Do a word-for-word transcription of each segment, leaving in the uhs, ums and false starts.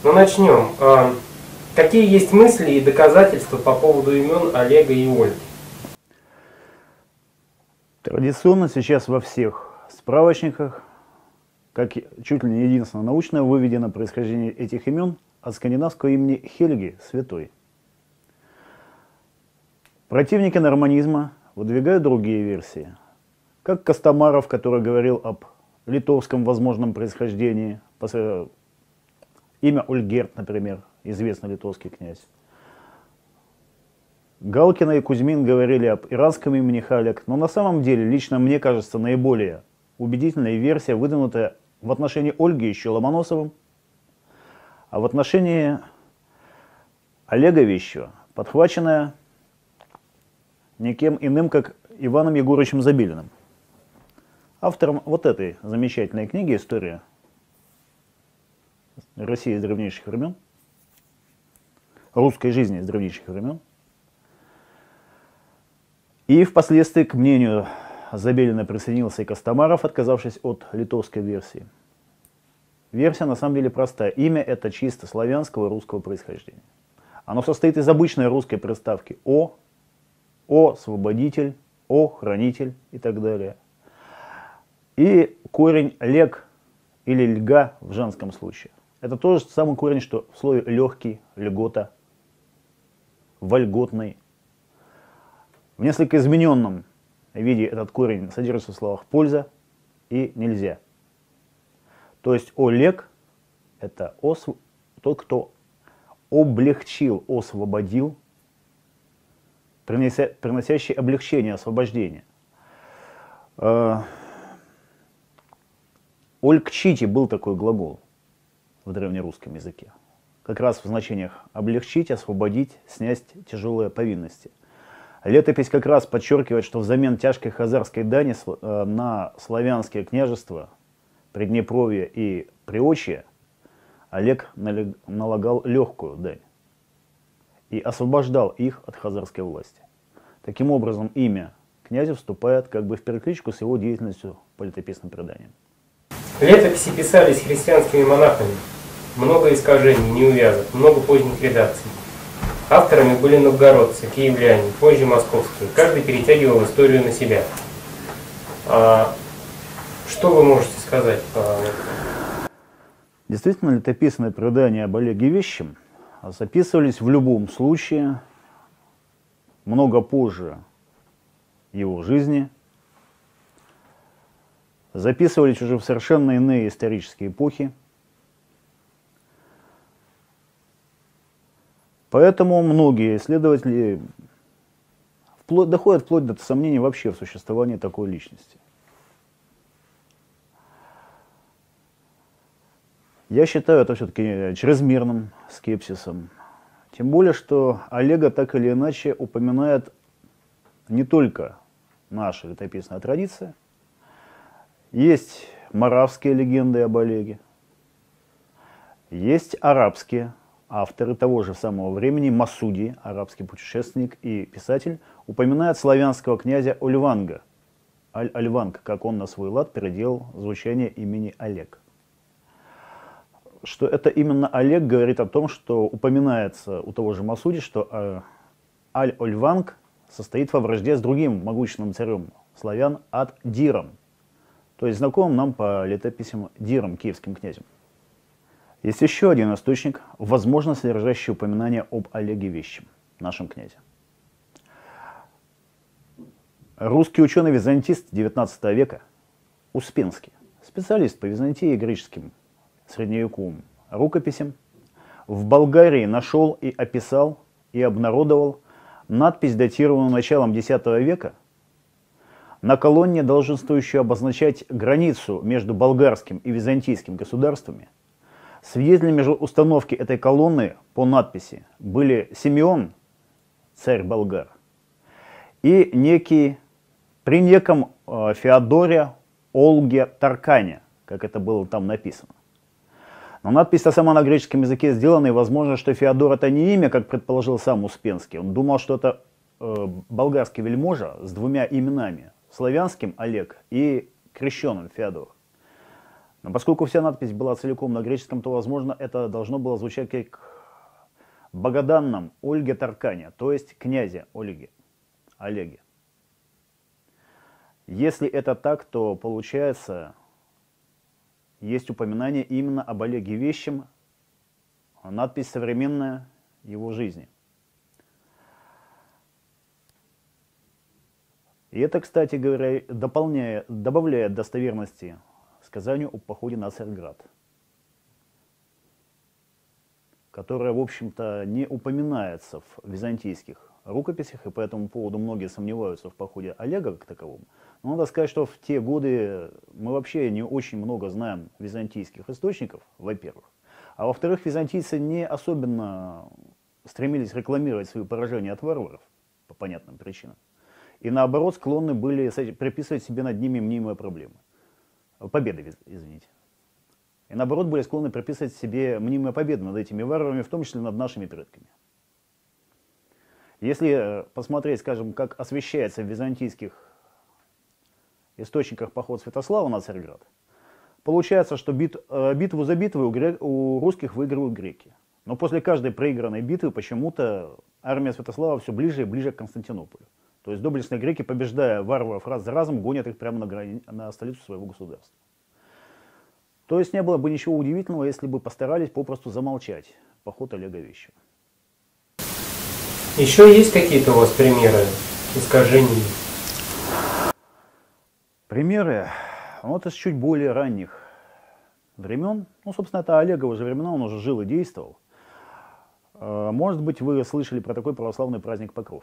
Ну, начнем. А, какие есть мысли и доказательства по поводу имен Олега и Ольги? Традиционно сейчас во всех справочниках, как чуть ли не единственное научное, выведено происхождение этих имен от скандинавского имени Хельги, святой. Противники норманизма выдвигают другие версии, как Костомаров, который говорил об литовском возможном происхождении, имя Ольгерт, например, известный литовский князь. Галкина и Кузьмин говорили об иранском имени Халек, но на самом деле, лично мне кажется, наиболее убедительная версия, выдвинутая в отношении Ольги еще Ломоносовым, а в отношении Олега Вещева подхваченная никем иным, как Иваном Егоровичем Забелиным, автором вот этой замечательной книги «История России с древнейших времен», русской жизни с древнейших времен. И впоследствии к мнению Забелина присоединился и Костомаров, отказавшись от литовской версии. Версия на самом деле простая. Имя это чисто славянского русского происхождения. Оно состоит из обычной русской приставки «о», «о» – «свободитель», «о» – «хранитель» и так далее. И корень «лег» или «льга» в женском случае. Это тот же самый корень, что в слове «легкий», «льгота», «вольготный». В несколько измененном виде этот корень содержится в словах «польза» и «нельзя». То есть «олег» – это ос... тот, кто облегчил, освободил, принеся... приносящий облегчение, освобождение. «Олькчите» был такой глагол в древнерусском языке. Как раз в значениях облегчить, освободить, снять тяжелые повинности. Летопись как раз подчеркивает, что взамен тяжкой хазарской дани на славянские княжества, Приднепровье и Приочье, Олег налагал легкую дань и освобождал их от хазарской власти. Таким образом, имя князя вступает как бы в перекличку с его деятельностью по летописным преданиям. Летописи писались христианскими монахами. Много искажений, неувязок, много поздних редакций. Авторами были новгородцы, киевляне, позже московские. Каждый перетягивал историю на себя. А, что вы можете сказать по этому? Действительно, летописные предания об Олеге Вещем записывались в любом случае много позже его жизни. Записывались уже в совершенно иные исторические эпохи. Поэтому многие исследователи вплоть, доходят вплоть до сомнений вообще в существовании такой личности. Я считаю это все-таки чрезмерным скепсисом. Тем более, что Олега так или иначе упоминает не только наша летописная традиция. Есть моравские легенды об Олеге, есть арабские авторы того же самого времени. Масуди, арабский путешественник и писатель, упоминает славянского князя Ольванга, Аль-Альванг, как он на свой лад переделал звучание имени Олег. Что это именно Олег, говорит о том, что упоминается у того же Масуди, что Аль-Ольванг состоит во вражде с другим могущественным царем славян Ад-Диром, то есть знакомым нам по летописям Диром, киевским князем. Есть еще один источник, возможно содержащий упоминание об Олеге Вещем, нашем князе. Русский ученый-византист девятнадцатого века Успенский, специалист по Византии и греческим средневековым рукописям, в Болгарии нашел и описал и обнародовал надпись, датированную началом десятого века, на колонне, долженствующую обозначать границу между болгарским и византийским государствами. Свидетелями же установки этой колонны по надписи были Симеон, царь болгар, и некий, при неком э, Феодоре Олге Таркане, как это было там написано. Но надпись-то сама на греческом языке сделана, и возможно, что Феодор это не имя, как предположил сам Успенский. Он думал, что это э, болгарский вельможа с двумя именами, славянским Олег и крещенным Феодор. Но поскольку вся надпись была целиком на греческом, то, возможно, это должно было звучать как «Богоданном Ольге Таркане», то есть князе Ольге, Олеге. Если это так, то получается, есть упоминание именно об Олеге Вещем, надпись современная его жизни. И это, кстати говоря, дополняет, добавляет достоверности сказанию о походе на Царьград, которое, в общем-то, не упоминается в византийских рукописях, и по этому поводу многие сомневаются в походе Олега как таковом. Но надо сказать, что в те годы мы вообще не очень много знаем византийских источников, во-первых. А во-вторых, византийцы не особенно стремились рекламировать свои поражения от варваров, по понятным причинам. И наоборот, склонны были приписывать себе над ними мнимые проблемы. Победы, извините. И наоборот, были склонны приписывать себе мнимые победы над этими варварами, в том числе над нашими предками. Если посмотреть, скажем, как освещается в византийских источниках поход Святослава на Царьград, получается, что бит, битву за битвой у, грек, у русских выигрывают греки. Но после каждой проигранной битвы почему-то армия Святослава все ближе и ближе к Константинополю. То есть доблестные греки, побеждая варваров раз за разом, гонят их прямо на, грани... на столицу своего государства. То есть не было бы ничего удивительного, если бы постарались попросту замолчать поход Олега Вещего. Еще есть какие-то у вас примеры искажений? Примеры, ну, это с чуть более ранних времен. Ну, собственно, это Олеговы же времена, он уже жил и действовал. Может быть, вы слышали про такой православный праздник Покров.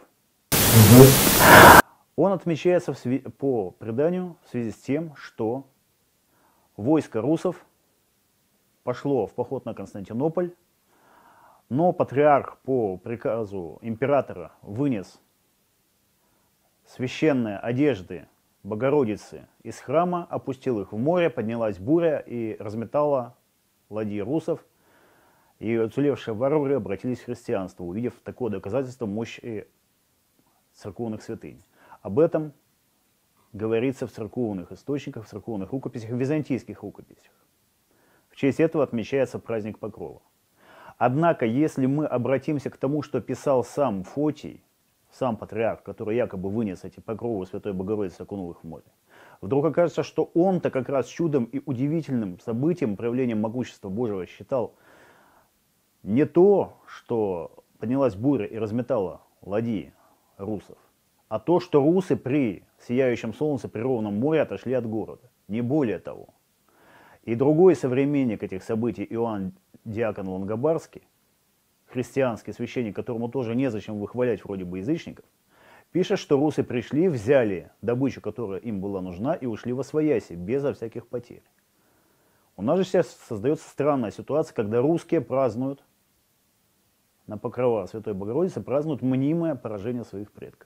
Он отмечается в сви... по преданию в связи с тем, что войско русов пошло в поход на Константинополь, но патриарх по приказу императора вынес священные одежды Богородицы из храма, опустил их в море, поднялась буря и разметала ладьи русов, и уцелевшие варвары обратились в христианство, увидев такое доказательство мощи церковных святынь. Об этом говорится в церковных источниках, в церковных рукописях, в византийских рукописях. В честь этого отмечается праздник Покрова. Однако, если мы обратимся к тому, что писал сам Фотий, сам патриарх, который якобы вынес эти покровы Святой Богородицы, окунул их в море, вдруг окажется, что он-то как раз чудом и удивительным событием, проявлением могущества Божьего считал не то, что поднялась буря и разметала ладьи русов, а то, что русы при сияющем солнце, при ровном море отошли от города. Не более того. И другой современник этих событий, Иоанн Диакон Лангобардский, христианский священник, которому тоже незачем выхвалять вроде бы язычников, пишет, что русы пришли, взяли добычу, которая им была нужна, и ушли восвояси, безо всяких потерь. У нас же сейчас создается странная ситуация, когда русские празднуют на покрова Святой Богородицы, празднуют мнимое поражение своих предков.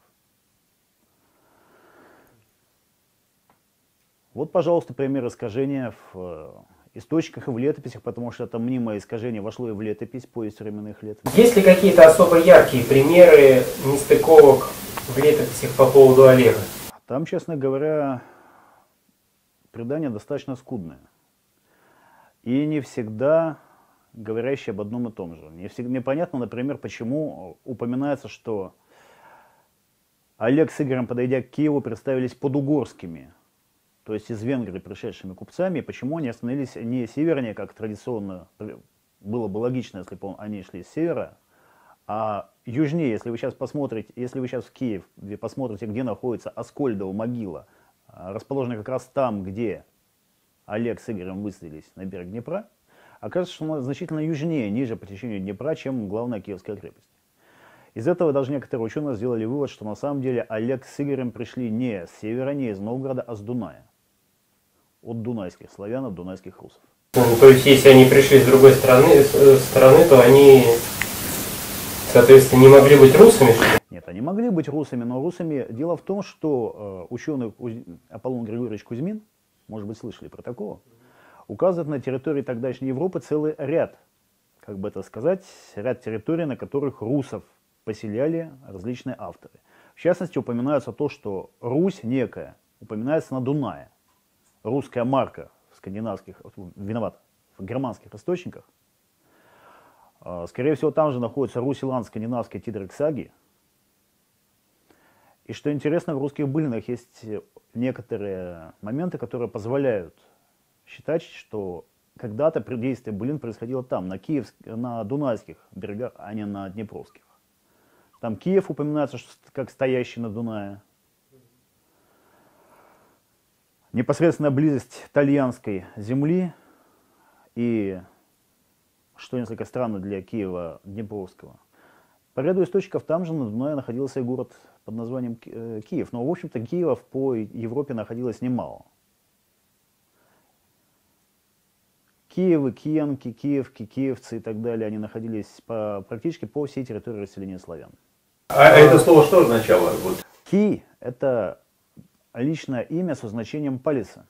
Вот, пожалуйста, пример искажения в источниках и в летописях, потому что это мнимое искажение вошло и в летопись повесть временных лет. Есть ли какие-то особо яркие примеры нестыковок в летописях по поводу Олега? Там, честно говоря, предания достаточно скудные. И не всегда говорящие об одном и том же. Мне всегда непонятно, например, почему упоминается, что Олег с Игорем, подойдя к Киеву, представились подугорскими, то есть из Венгрии пришедшими купцами, почему они остановились не севернее, как традиционно было бы логично, если бы они шли с севера, а южнее. Если вы сейчас посмотрите, если вы сейчас в Киев посмотрите, где находится Аскольдова могила, расположенная как раз там, где Олег с Игорем высадились на берег Днепра, окажется, что она значительно южнее, ниже по течению Днепра, чем главная Киевская крепость. Из этого даже некоторые ученые сделали вывод, что на самом деле Олег с Игорем пришли не с севера, не из Новгорода, а с Дуная. От дунайских славян, от дунайских русов. Ну, то есть, если они пришли с другой стороны, стороны, то они, соответственно, не могли быть русами? Нет, они могли быть русами, но русами... Дело в том, что э, ученый Аполлон Григорьевич Кузьмин, может быть, слышали про такого, указывает на территории тогдашней Европы целый ряд, как бы это сказать, ряд территорий, на которых русов поселяли различные авторы. В частности, упоминается то, что Русь некая упоминается на Дунае. Русская марка, скандинавских, виноват, в германских источниках. Скорее всего, там же находится руссиланд-скандинавские титрексаги. И что интересно, в русских былинах есть некоторые моменты, которые позволяют считать, что когда-то действие былин происходило там, на, Киев, на Дунайских берегах, а не на Днепровских. Там Киев упоминается как стоящий на Дунае. Непосредственная близость Тальянской земли и, что несколько странно для Киева, Днепровского. По ряду источников там же на Дунае находился и город под названием Киев. Но, в общем-то, Киевов по Европе находилось немало. Киевы, киенки, киевки, киевцы и так далее, они находились по, практически по всей территории расселения славян. А, а это слово что означало? Вот. Ки – это личное имя со значением палица.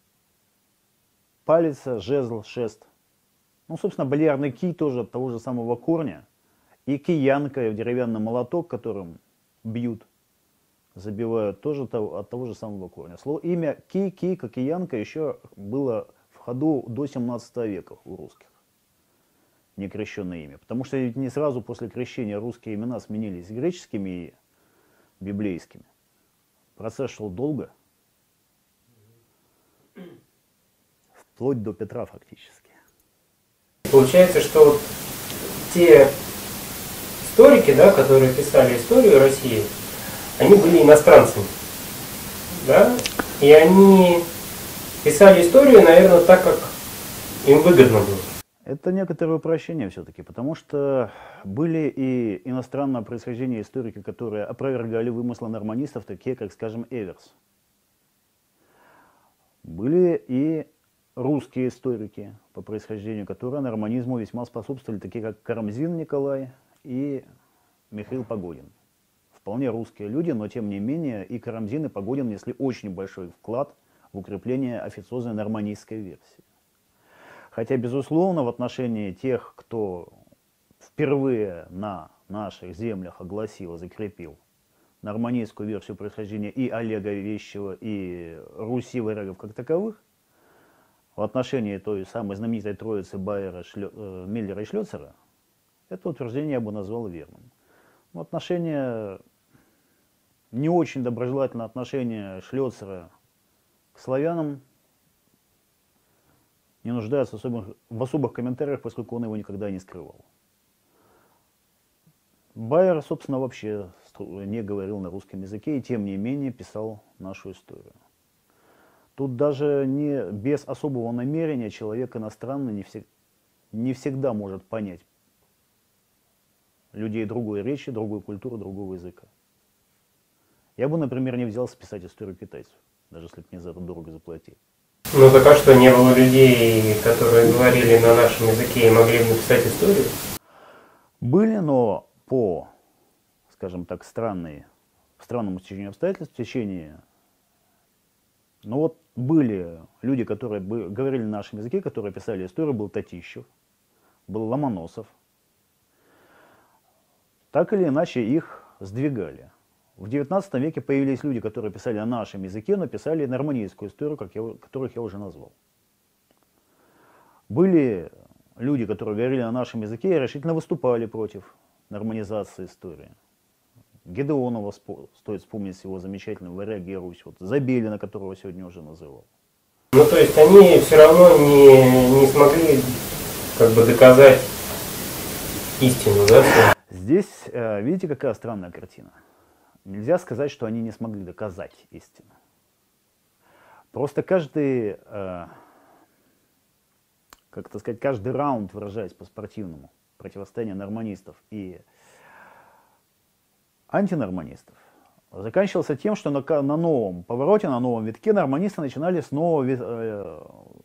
Палица, жезл, шест. Ну, собственно, балиарный ки тоже от того же самого корня. И киянка, деревянный молоток, которым бьют, забивают, тоже от того же самого корня. Слово, имя ки, ки, как киянка еще было в ходу до семнадцатого века у русских. Некрещенное имя. Потому что ведь не сразу после крещения русские имена сменились греческими и библейскими. Процесс шел долго. Вплоть до Петра фактически. Получается, что вот те историки, да, которые писали историю России, они были иностранцами. Да? И они писали историю, наверное, так, как им выгодно было. Это некоторое упрощение все-таки, потому что были и иностранного происхождения историки, которые опровергали вымыслы норманистов, такие как, скажем, Эверс. Были и русские историки по происхождению, которые норманизму весьма способствовали, такие как Карамзин Николай и Михаил Погодин. Вполне русские люди, но тем не менее и Карамзин, и Погодин внесли очень большой вклад в укрепление официозной норманистской версии. Хотя, безусловно, в отношении тех, кто впервые на наших землях огласил и закрепил норманистскую версию происхождения и Олега Вещева, и Руси варягов как таковых, в отношении той самой знаменитой троицы Байера, Шлё... Миллера и Шлёцера, это утверждение я бы назвал верным. Но отношение, не очень доброжелательное отношение Шлёцера к славянам не нуждается в особых, в особых комментариях, поскольку он его никогда не скрывал. Байер, собственно, вообще не говорил на русском языке и, тем не менее, писал нашу историю. Тут даже не без особого намерения человек иностранный не, всег, не всегда может понять людей другой речи, другой культуры, другого языка. Я бы, например, не взялся писать историю китайцев, даже если бы мне за это дорого заплатили. Ну так а что, не было людей, которые говорили на нашем языке и могли бы написать историю? Были, но по, скажем так, странной, странному стечению обстоятельств, в течение... Ну вот были люди, которые говорили на нашем языке, которые писали историю, был Татищев, был Ломоносов. Так или иначе их сдвигали. В девятнадцатом веке появились люди, которые писали на нашем языке, но писали норманистскую историю, как я, которых я уже назвал. Были люди, которые говорили на нашем языке и решительно выступали против норманизации истории. Гедеонова стоит вспомнить его замечательный «Варяги и Русь», вот Забелина, которого сегодня уже называл. Ну то есть они все равно не, не смогли как бы доказать истину, да? Здесь, видите, какая странная картина. Нельзя сказать, что они не смогли доказать истину. Просто каждый, э, как это сказать, каждый раунд, выражаясь по-спортивному, противостояние норманистов и антинорманистов, заканчивался тем, что на, на новом повороте, на новом витке норманисты начинали снова, э,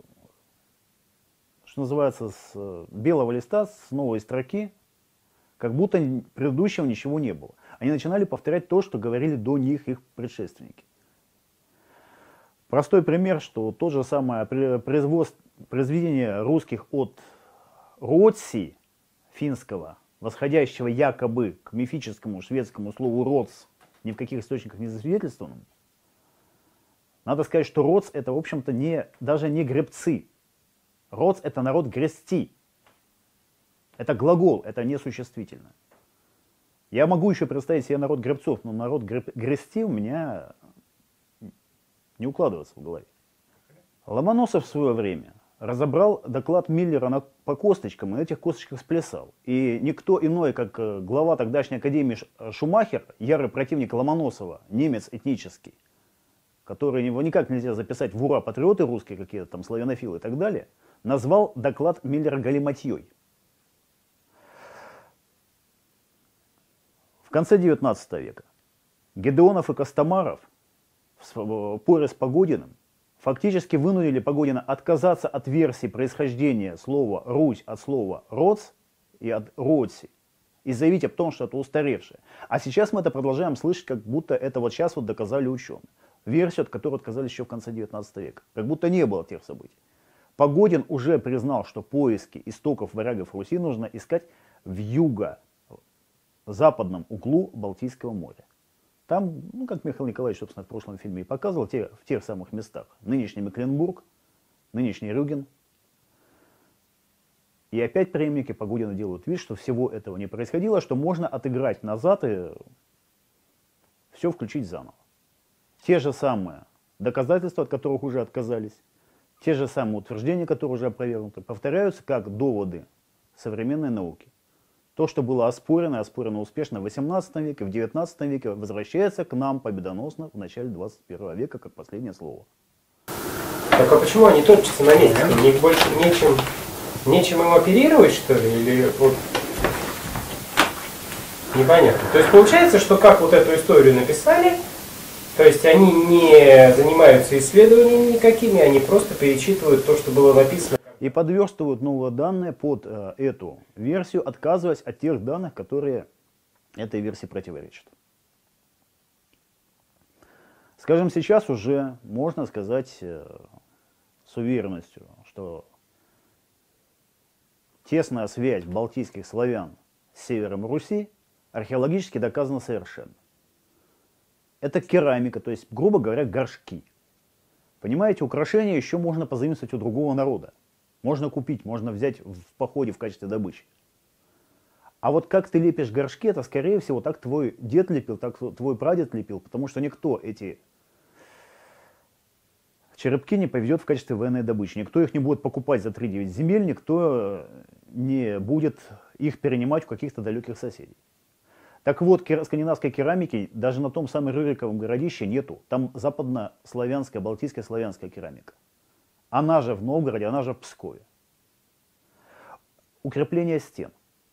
что называется, с белого листа, с новой строки, как будто предыдущего ничего не было. Они начинали повторять то, что говорили до них их предшественники. Простой пример, что то же самое произведение русских от Руотси, финского, восходящего якобы к мифическому шведскому слову «родс», ни в каких источниках не засвидетельствованном, Надо сказать, что Роц это, в общем-то, не, даже не гребцы. Роц это народ грести. Это глагол, это не существительное. Я могу еще представить себе народ гребцов, но народ греб, грести у меня не укладывается в голове. Ломоносов в свое время разобрал доклад Миллера на, по косточкам и на этих косточках сплясал. И никто иной, как глава тогдашней академии Шумахер, ярый противник Ломоносова, немец этнический, который его никак нельзя записать в ура патриоты русские, какие-то там славянофилы и так далее, назвал доклад Миллера галиматьей. В конце девятнадцатого века Гедеонов и Костомаров в споре с Погодиным фактически вынудили Погодина отказаться от версии происхождения слова «Русь» от слова «Роц» и от «Роци» и заявить о том, что это устаревшее. А сейчас мы это продолжаем слышать, как будто это вот сейчас вот доказали ученые. Версию, от которой отказались еще в конце девятнадцатого века. Как будто не было тех событий. Погодин уже признал, что поиски истоков варягов Руси нужно искать в юго-западном углу Балтийского моря. Там, ну, как Михаил Николаевич, собственно, в прошлом фильме и показывал, те, в тех самых местах. Нынешний Мекленбург, нынешний Рюген. И опять преемники Погодина делают вид, что всего этого не происходило, что можно отыграть назад и все включить заново. Те же самые доказательства, от которых уже отказались, те же самые утверждения, которые уже опровергнуты, повторяются как доводы современной науки. То, что было оспорено, оспорено успешно в восемнадцатом веке, в девятнадцатом веке, возвращается к нам победоносно в начале двадцать первого века, как последнее слово. Так а почему они топчутся на месте? У них больше нечем, нечем им оперировать, что ли? Или вот непонятно. То есть получается, что как вот эту историю написали, то есть они не занимаются исследованиями никакими, они просто перечитывают то, что было написано. И подверстывают новые данные под э, эту версию, отказываясь от тех данных, которые этой версии противоречат. Скажем, сейчас уже можно сказать э, с уверенностью, что тесная связь балтийских славян с севером Руси археологически доказана совершенно. Это керамика, то есть, грубо говоря, горшки. Понимаете, украшения еще можно позаимствовать у другого народа. Можно купить, можно взять в походе в качестве добычи. А вот как ты лепишь горшки, это, скорее всего, так твой дед лепил, так твой прадед лепил, потому что никто эти черепки не повезет в качестве военной добычи. Никто их не будет покупать за три девять земель, никто не будет их перенимать у каких-то далеких соседей. Так вот, скандинавской керамики даже на том самом Рюриковом городище нету. Там западнославянская, балтийская славянская керамика. Она же в Новгороде, она же в Пскове. Укрепление стен.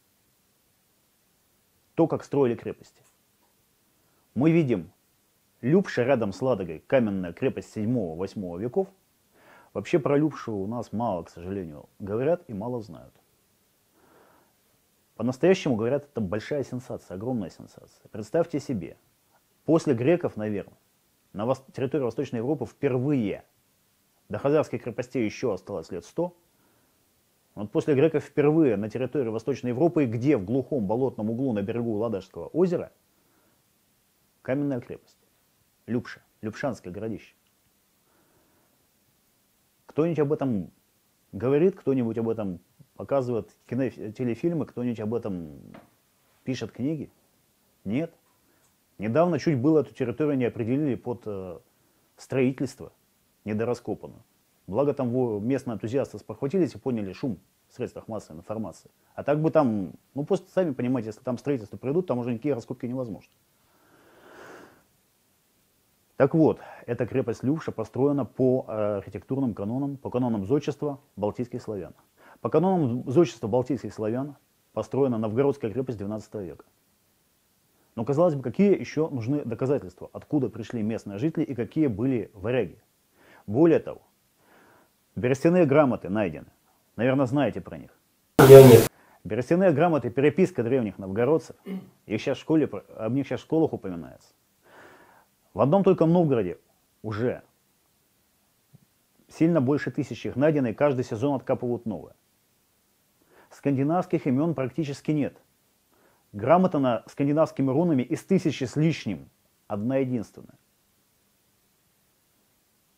То, как строили крепости. Мы видим Любша рядом с Ладогой, каменная крепость седьмого-восьмого веков. Вообще про Любшу у нас мало, к сожалению, говорят и мало знают. По-настоящему, говорят, это большая сенсация, огромная сенсация. Представьте себе, после греков, наверное, на вос... территории Восточной Европы впервые, до хазарских крепостей еще осталось лет сто, вот после греков впервые на территории Восточной Европы, где в глухом болотном углу на берегу Ладожского озера, каменная крепость. Любша, Любшанское городище. Кто-нибудь об этом говорит, кто-нибудь об этом показывает кино, телефильмы, кто-нибудь об этом пишет книги? Нет. Недавно чуть было эту территорию не определили под э, строительство недораскопанную. Благо там местные энтузиасты спохватились и поняли шум в средствах массовой информации. А так бы там, ну просто сами понимаете, если там строительство придут, там уже никакие раскопки невозможны. Так вот, эта крепость Любша построена по архитектурным канонам, по канонам зодчества балтийских славян. По канонам зодчества балтийских славян построена Новгородская крепость двенадцатого века. Но, казалось бы, какие еще нужны доказательства, откуда пришли местные жители и какие были варяги. Более того, берестяные грамоты найдены. Наверное, знаете про них. Я нет. Берестяные грамоты, переписка древних новгородцев, их сейчас в школе, об них сейчас в школах упоминается. В одном только Новгороде уже сильно больше тысячи их найдено, и каждый сезон откапывают новые. Скандинавских имен практически нет. Грамота на скандинавскими рунами из тысячи с лишним одна единственная.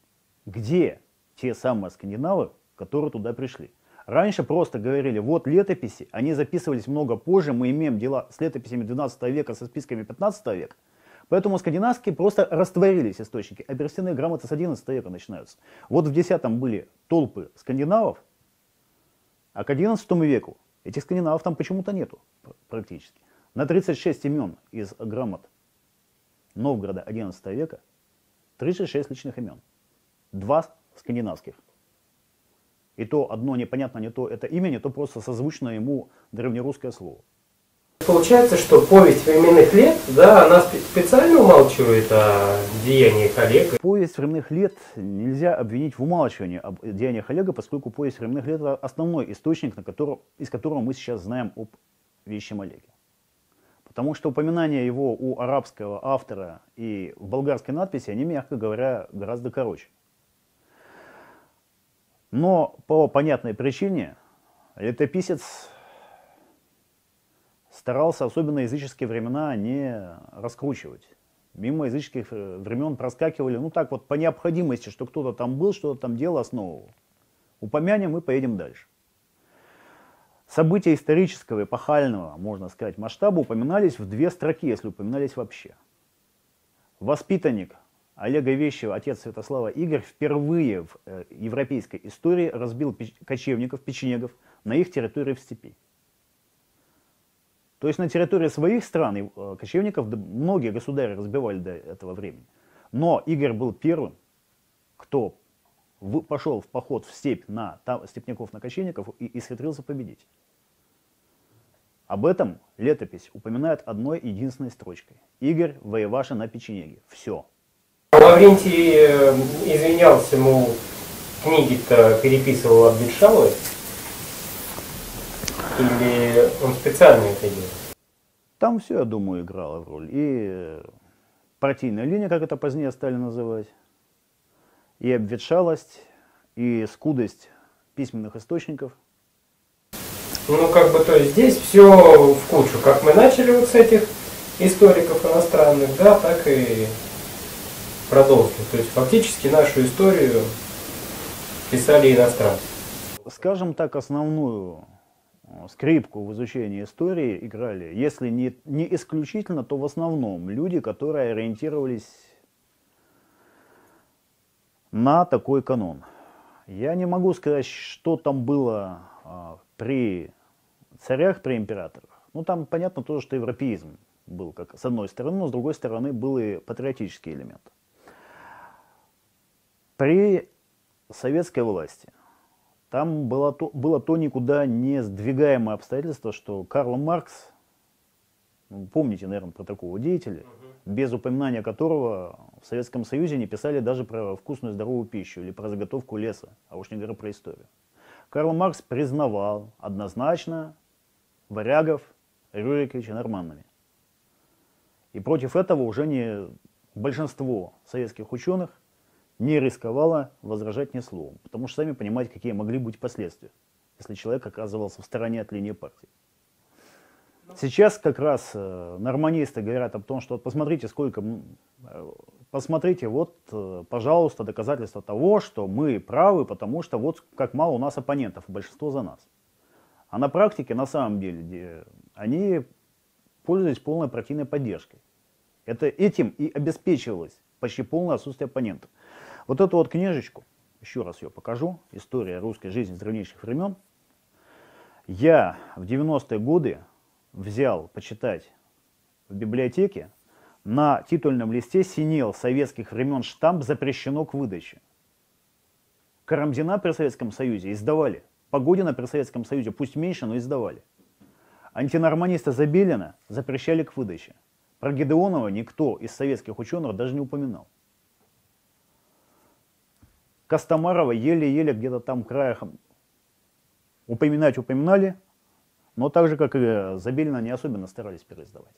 Где те самые скандинавы, которые туда пришли? Раньше просто говорили, вот летописи, они записывались много позже, мы имеем дела с летописями двенадцатого века, со списками пятнадцатого века. Поэтому скандинавские просто растворились источники, а берестяные грамоты с одиннадцатого века начинаются. Вот в десятом были толпы скандинавов, а к одиннадцатому веку этих скандинавов там почему-то нету практически. На тридцать шесть имен из грамот Новгорода одиннадцатого века тридцать шесть личных имен. Два скандинавских. И то одно непонятно, не то это имя, не то просто созвучно ему древнерусское слово. Получается, что повесть временных лет, да, она специально умалчивает о деяниях Олега. Повесть временных лет нельзя обвинить в умалчивании об деяниях Олега, поскольку повесть временных лет это основной источник, на котором, из которого мы сейчас знаем об вещем Олеге. Потому что упоминания его у арабского автора и в болгарской надписи, они, мягко говоря, гораздо короче. Но по понятной причине летописец старался особенно языческие времена не раскручивать. Мимо языческих времен проскакивали, ну так вот, по необходимости, что кто-то там был, что-то там дело основывал. Упомянем и поедем дальше. События исторического, эпохального, можно сказать, масштаба упоминались в две строки, если упоминались вообще. Воспитанник Олега Вещего, отец Святослава Игорь, впервые в э, европейской истории разбил печ кочевников, печенегов на их территории в степи. То есть на территории своих стран э, кочевников да, многие государи разбивали до этого времени. Но Игорь был первым, кто в, пошел в поход в степь на там, степняков, на кочевников и, и схитрился победить. Об этом летопись упоминает одной единственной строчкой. Игорь, воеваша на печенеге. Все. Лаврентий э, извинялся, мол, книги-то переписывал от Ветшаловой? Или он специально это делал? Там все, я думаю, играло роль. И партийная линия, как это позднее стали называть, и обветшалость, и скудость письменных источников. Ну, как бы, то есть здесь все в кучу. Как мы начали вот с этих историков иностранных, да, так и продолжили. То есть фактически нашу историю писали иностранцы. Скажем так, основную скрипку в изучении истории играли, если не, не исключительно, то в основном люди, которые ориентировались на такой канон. Я не могу сказать, что там было а, при царях, при императорах. Ну там понятно тоже, что европеизм был как с одной стороны, но с другой стороны был и патриотический элемент. При советской власти там было то, было то никуда не сдвигаемое обстоятельство, что Карл Маркс, помните, наверное, про такого деятеля, без упоминания которого в Советском Союзе не писали даже про вкусную здоровую пищу или про заготовку леса, а уж не говоря про историю. Карл Маркс признавал однозначно варягов Рюриковича норманнами. И против этого уже не большинство советских ученых не рисковало возражать ни словом, потому что сами понимаете, какие могли быть последствия, если человек оказывался в стороне от линии партии. Сейчас как раз э, норманисты говорят о том, что вот посмотрите, сколько, э, посмотрите, вот, э, пожалуйста, доказательства того, что мы правы, потому что вот как мало у нас оппонентов, большинство за нас. А на практике, на самом деле, они пользовались полной партийной поддержкой. Это этим и обеспечивалось почти полное отсутствие оппонентов. Вот эту вот книжечку, еще раз ее покажу, «История русской жизни с древнейших времен», я в девяностые годы взял почитать в библиотеке. На титульном листе синел советских времен штамп «Запрещено к выдаче». Карамзина при Советском Союзе издавали. Погодина при Советском Союзе, пусть меньше, но издавали. Антинорманисты Забелина запрещали к выдаче. Про Гедеонова никто из советских ученых даже не упоминал. Костомарова еле-еле где-то там краем упоминать упоминали, но так же, как и Забелина, не особенно старались переиздавать.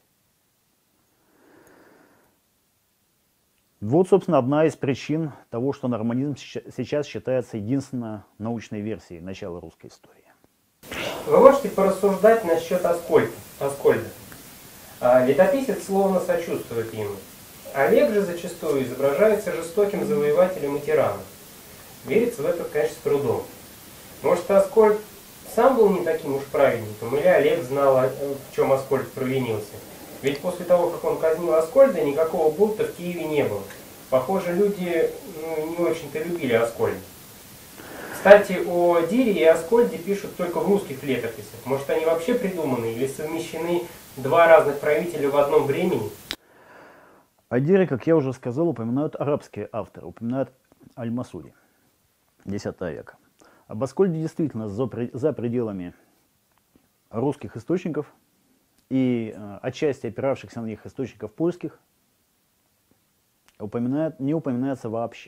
Вот, собственно, одна из причин того, что норманизм сейчас считается единственной научной версией начала русской истории. Вы можете порассуждать насчет Аскольда. Аскольда. А, летописец словно сочувствует ему. Олег же зачастую изображается жестоким завоевателем и тираном. Верится в это, конечно, с трудом. Может, Аскольд сам был не таким уж праведником, или Олег знал, в чем Аскольд провинился. Ведь после того, как он казнил Аскольда, никакого бунта в Киеве не было. Похоже, люди ну, не очень-то любили Аскольда. Кстати, о Дире и Аскольде пишут только в русских летописях. Может, они вообще придуманы или совмещены два разных правителя в одном времени? О Дире, как я уже сказал, упоминают арабские авторы, упоминают Аль-Масуди, десятого века. Об Аскольде действительно за, за пределами русских источников и э, отчасти опиравшихся на них источников польских упоминает, не упоминается вообще.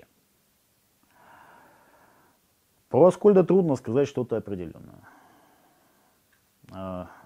Про Аскольда трудно сказать что-то определенное. А,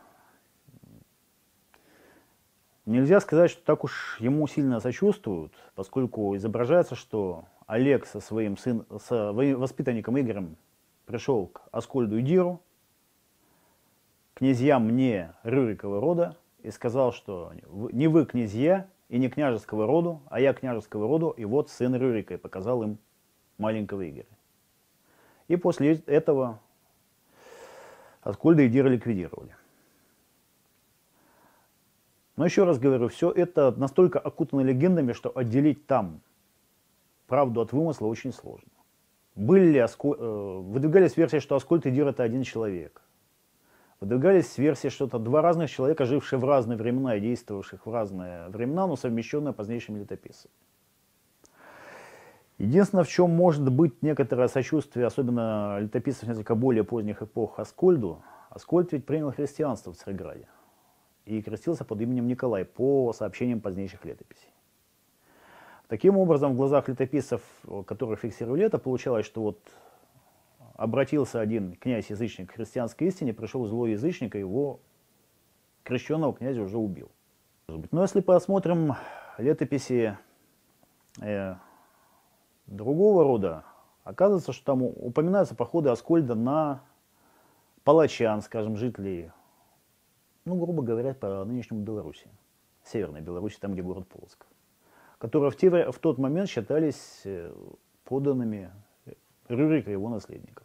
нельзя сказать, что так уж ему сильно сочувствуют, поскольку изображается, что Олег со своим сын, со воспитанником Игорем пришел к Аскольду и Диру, князьям не Рюрикова рода, и сказал, что не вы князья и не княжеского роду, а я княжеского роду, и вот сын Рюрика, и показал им маленького Игоря. И после этого Аскольда и Дира ликвидировали. Но еще раз говорю, все это настолько окутано легендами, что отделить там правду от вымысла очень сложно. Были ли Аскольд... Выдвигались версии, что Аскольд и Дир это один человек. Выдвигались версии, что это два разных человека, жившие в разные времена и действовавших в разные времена, но совмещенные позднейшими летописцами. Единственное, в чем может быть некоторое сочувствие, особенно летописцев несколько более поздних эпох Аскольду, Аскольд ведь принял христианство в Царьграде и крестился под именем Николай по сообщениям позднейших летописей. Таким образом, в глазах летописцев, которые фиксировали это, получалось, что вот обратился один князь-язычник к христианской истине, пришел злой язычник, и его крещенного князя уже убил. Но если посмотрим летописи э, другого рода, оказывается, что там упоминаются походы Аскольда на палачан, скажем, жителей, ну, грубо говоря, по нынешнему Беларуси, Северной Беларуси, там, где город Полоцк, которые в, те, в тот момент считались подданными Рюрика и его наследников.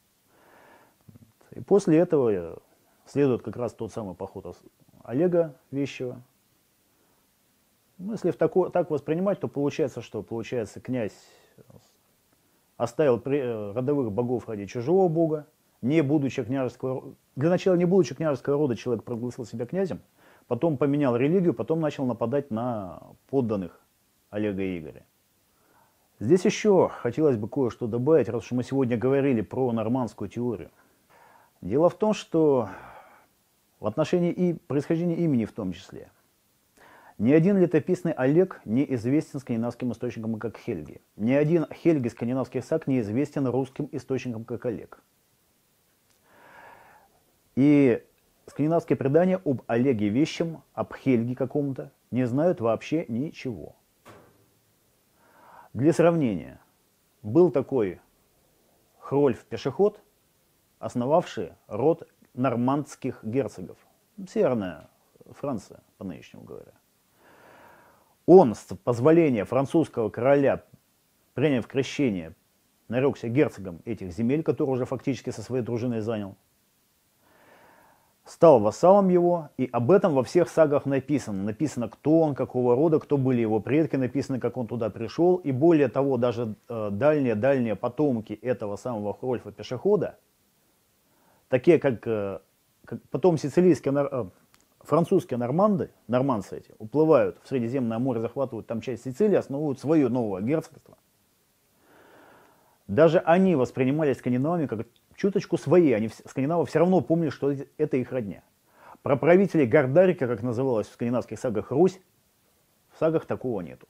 И после этого следует как раз тот самый поход Олега Вещего. Ну, если в тако, так воспринимать, то получается, что получается князь оставил при, родовых богов ради чужого бога, не будучи княжеского, для начала не будучи княжеского рода, человек прогласил себя князем, потом поменял религию, потом начал нападать на подданных Олега и Игоря. Здесь еще хотелось бы кое-что добавить, раз уж мы сегодня говорили про нормандскую теорию. Дело в том, что в отношении и происхождения имени в том числе, ни один летописный Олег не известен скандинавским источникам как Хельги. Ни один Хельги скандинавских саг не известен русским источникам как Олег. И скандинавские предания об Олеге Вещем, об Хельге каком-то не знают вообще ничего. Для сравнения, был такой Хрольф Пешеход, основавший род нормандских герцогов. Северная Франция, по нынешнему говоря. Он с позволения французского короля, приняв крещение, нарекся герцогом этих земель, которые уже фактически со своей дружиной занял. Стал вассалом его, и об этом во всех сагах написано. Написано, кто он, какого рода, кто были его предки, написано, как он туда пришел. И более того, даже дальние-дальние э, потомки этого самого Хрольфа Пешехода, такие как, э, как потом сицилийские, э, французские норманды, нормандцы эти, уплывают в Средиземное море, захватывают там часть Сицилии, основывают свое новое герцогство. Даже они воспринимались скандинавами как чуточку свои, они, скандинавы, все равно помнили, что это их родня. Про правителей Гордарика, как называлось в скандинавских сагах Русь, в сагах такого нету.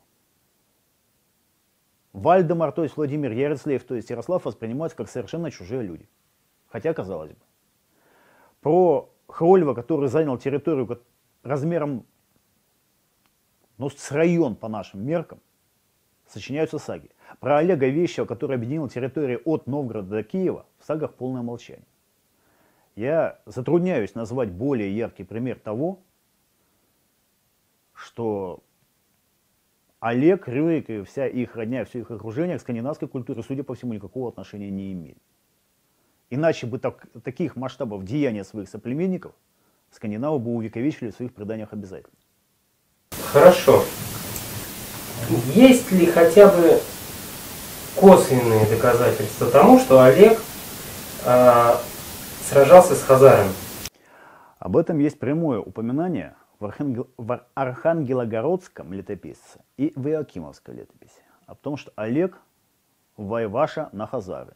Вальдемар, то есть Владимир, Ярицлеев, то есть Ярослав, воспринимаются как совершенно чужие люди. Хотя, казалось бы. Про Хрольва, который занял территорию размером, ну, с район по нашим меркам, сочиняются саги. Про Олега Вещего, который объединил территорию от Новгорода до Киева, в сагах полное молчание. Я затрудняюсь назвать более яркий пример того, что Олег, Рюрик и вся их родня, все их окружение к скандинавской культуре, судя по всему, никакого отношения не имели. Иначе бы так, таких масштабов деяния своих соплеменников скандинавы бы увековечили в своих преданиях обязательно. Хорошо. Есть ли хотя бы косвенные доказательства тому, что Олег э, сражался с хазарами? Об этом есть прямое упоминание в, Архангел... в Архангелогородском летописце и в Иоакимовской летописи о том, что Олег воеваша на хазары.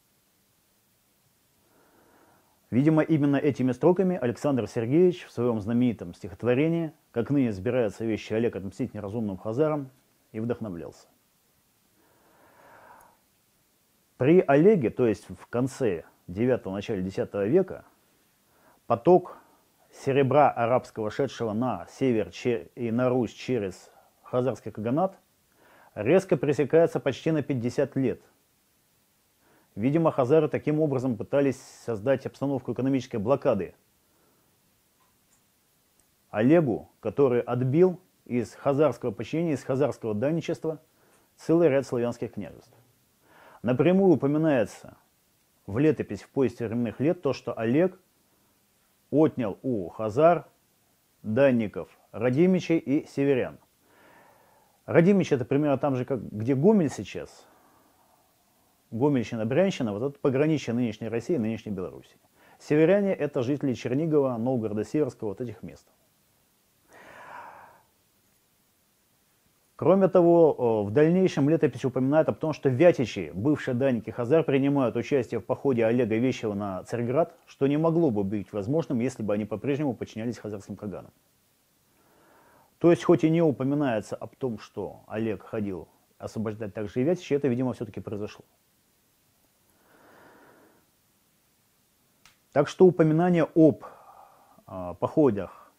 Видимо, именно этими строками Александр Сергеевич в своем знаменитом стихотворении «Как ныне сбираются вещи Олег отмстить неразумным хазарам» и вдохновлялся. При Олеге, то есть в конце девятого, начале десятого века, поток серебра арабского, шедшего на север и на Русь через хазарский каганат, резко пресекается почти на пятьдесят лет. Видимо, хазары таким образом пытались создать обстановку экономической блокады Олегу, который отбил из хазарского подчинения, из хазарского данничества целый ряд славянских княжеств. Напрямую упоминается в летопись в повести временных лет то, что Олег отнял у хазар, данников, радимичей и северян. Радимичи — это примерно там же, как, где Гомель сейчас. Гомельщина, Брянщина, вот это пограничье нынешней России и нынешней Белоруссии. Северяне — это жители Чернигова, Новгорода, Северского, вот этих мест. Кроме того, в дальнейшем летопись упоминает о том, что вятичи, бывшие данники хазар, принимают участие в походе Олега Вещего на Царьград, что не могло бы быть возможным, если бы они по-прежнему подчинялись хазарским каганам. То есть, хоть и не упоминается об том, что Олег ходил освобождать также и вятичи, это, видимо, все-таки произошло. Так что упоминание об э, походах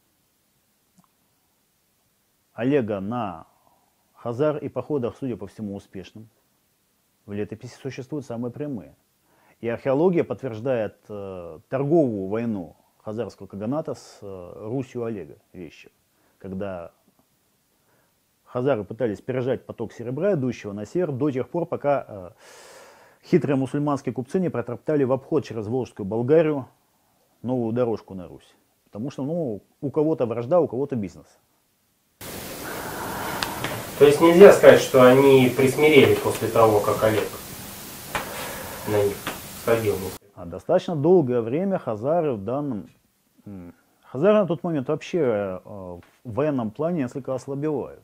Олега на хазар и походах, судя по всему, успешным, в летописи существуют самые прямые. И археология подтверждает э, торговую войну хазарского каганата с э, Русью Олега Вещего, когда хазары пытались пережать поток серебра, идущего на север, до тех пор, пока э, хитрые мусульманские купцы не протоптали в обход через Волжскую Болгарию новую дорожку на Русь. Потому что ну, у кого-то вражда, у кого-то бизнес. То есть нельзя сказать, что они присмирели после того, как Олег на них сходил. А достаточно долгое время хазары в данном... Хазары на тот момент вообще э, в военном плане несколько ослабевают.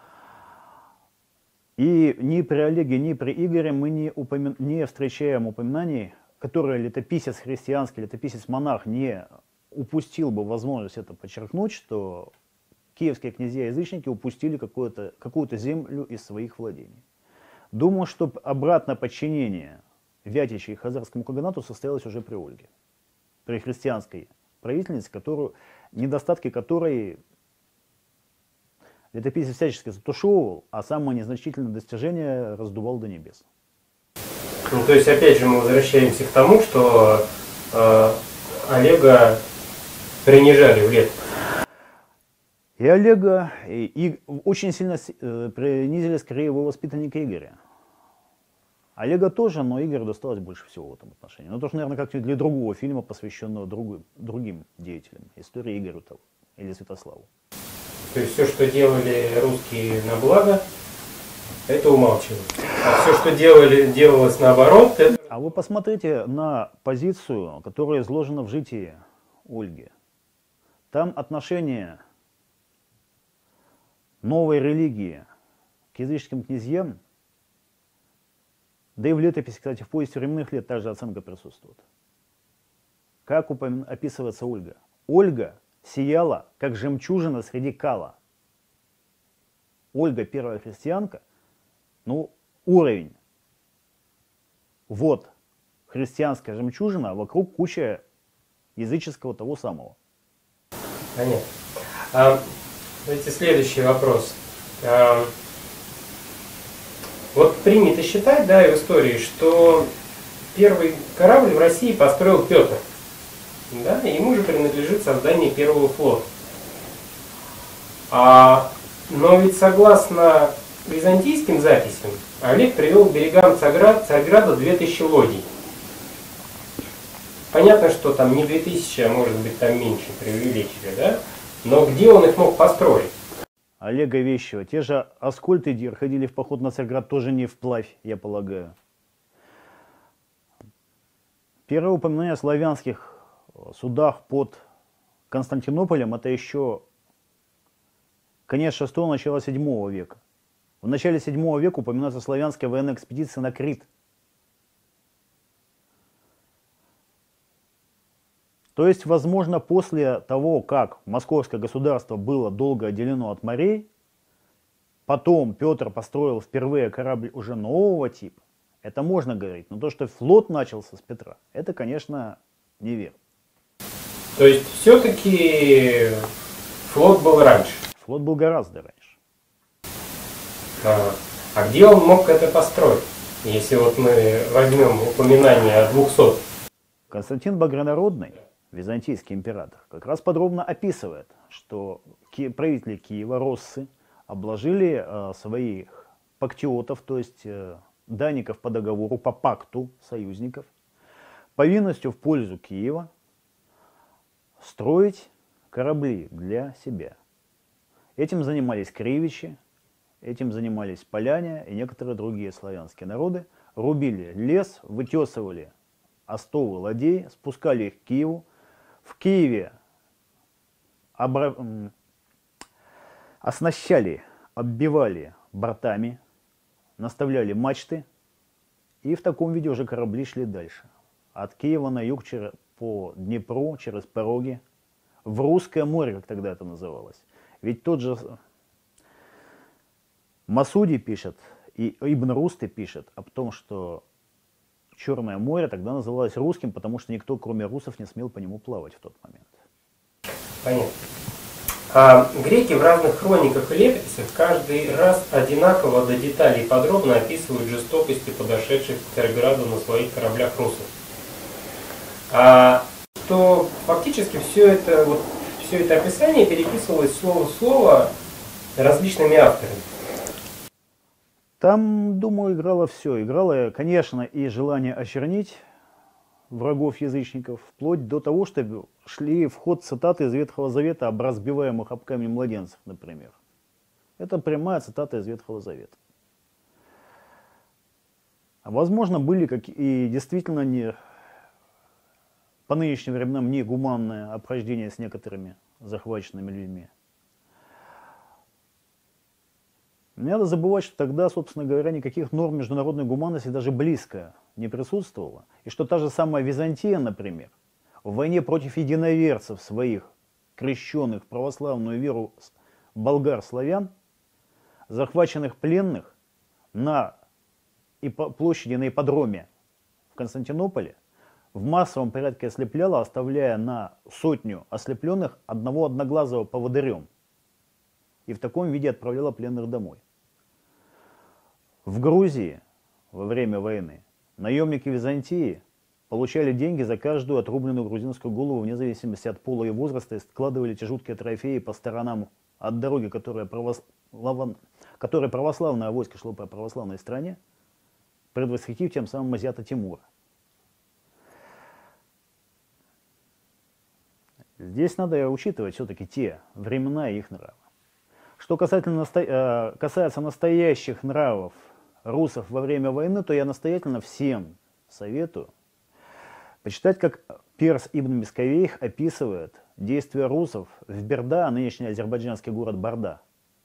И ни при Олеге, ни при Игоре мы не, упомя... не встречаем упоминаний, которые летописец христианский, летописец-монах не упустил бы возможность это подчеркнуть, что киевские князья-язычники упустили какую-то какую-то землю из своих владений. Думаю, что обратное подчинение вятичей хазарскому каганату состоялось уже при Ольге, при христианской правительнице, которую, недостатки которой летописец всячески затушевывал, а самые незначительные достижения раздувал до небес. Ну, то есть, опять же, мы возвращаемся к тому, что э, Олега принижали в лет. И Олега, и, и очень сильно э, принизили скорее его воспитанника Игоря. Олега тоже, но Игорю досталось больше всего в этом отношении. Но тоже, наверное, как-нибудь для другого фильма, посвященного другу, другим деятелям. Истории Игорю того, или Святославу. То есть все, что делали русские на благо, это умалчивалось. А все, что делали, делалось наоборот, это... А вы посмотрите на позицию, которая изложена в житии Ольги. Там отношение новой религии к языческим князьям, да и в летописи, кстати, в повести временных лет та же оценка присутствует. Как упомя... описывается Ольга? Ольга сияла, как жемчужина среди кала. Ольга, первая христианка, ну, уровень. Вот христианская жемчужина, а вокруг куча языческого того самого. Понятно. А, давайте следующий вопрос. А, вот принято считать, да, и в истории, что первый корабль в России построил Петр. Да, ему же принадлежит создание первого флота. А, но ведь согласно византийским записям Олег привел к берегам Царьграда, Царьграда две тысячи лодий. Понятно, что там не две тысячи, а может быть там меньше, преувеличили, да? Но где он их мог построить? Олега Вещева. Те же Аскольд и Дир ходили в поход на Царьград тоже не вплавь, я полагаю. Первое упоминание о славянских судах под Константинополем — это еще конец шестого, начало седьмого века. В начале седьмого века упоминаются славянские военные экспедиции на Крит. То есть, возможно, после того, как московское государство было долго отделено от морей, потом Петр построил впервые корабль уже нового типа, это можно говорить. Но то, что флот начался с Петра, это, конечно, неверно. То есть, все-таки флот был раньше? Флот был гораздо раньше. А, а где он мог это построить? Если вот мы возьмем упоминание о двухсот. Константин Багрянародный, византийский император, как раз подробно описывает, что ки- правители Киева, россы, обложили э, своих пактиотов, то есть э, данников по договору, по пакту союзников, повинностью в пользу Киева строить корабли для себя. Этим занимались кривичи, этим занимались поляне и некоторые другие славянские народы. Рубили лес, вытесывали остовы ладей, спускали их к Киеву. В Киеве обра... оснащали, оббивали бортами, наставляли мачты, и в таком виде уже корабли шли дальше. От Киева на юг через, по Днепру, через пороги, в Русское море, как тогда это называлось. Ведь тот же Масуди пишет, и Ибн Русты пишет о том, что Черное море тогда называлось русским, потому что никто, кроме русов, не смел по нему плавать в тот момент. Понятно. А греки в разных хрониках и летописях каждый раз одинаково до деталей подробно описывают жестокости подошедших к Царьграду на своих кораблях русов. А то фактически все это, вот, все это описание переписывалось слово в слово различными авторами. Там, думаю, играло все. Играло, конечно, и желание очернить врагов-язычников, вплоть до того, что шли в ход цитаты из Ветхого Завета об разбиваемых об камень младенцах, например. Это прямая цитата из Ветхого Завета. А возможно, были как и действительно не, по нынешним временам негуманное обхождение с некоторыми захваченными людьми. Не надо забывать, что тогда, собственно говоря, никаких норм международной гуманности даже близко не присутствовало. И что та же самая Византия, например, в войне против единоверцев своих, крещенных в православную веру болгар-славян, захваченных пленных на площади на ипподроме в Константинополе, в массовом порядке ослепляла, оставляя на сотню ослепленных одного одноглазого поводырем. И в таком виде отправляла пленных домой. В Грузии во время войны наемники Византии получали деньги за каждую отрубленную грузинскую голову вне зависимости от пола и возраста и складывали эти жуткие трофеи по сторонам от дороги, которая, православ... которая православное войско шло по православной стране, предвосхитив тем самым азиата Тимура. Здесь надо учитывать все-таки те времена и их нравы. Что касательно, насто... касается настоящих нравов русов во время войны, то я настоятельно всем советую почитать, как Перс ибн Мисковейх описывает действия русов в Берда, нынешний азербайджанский город Барда,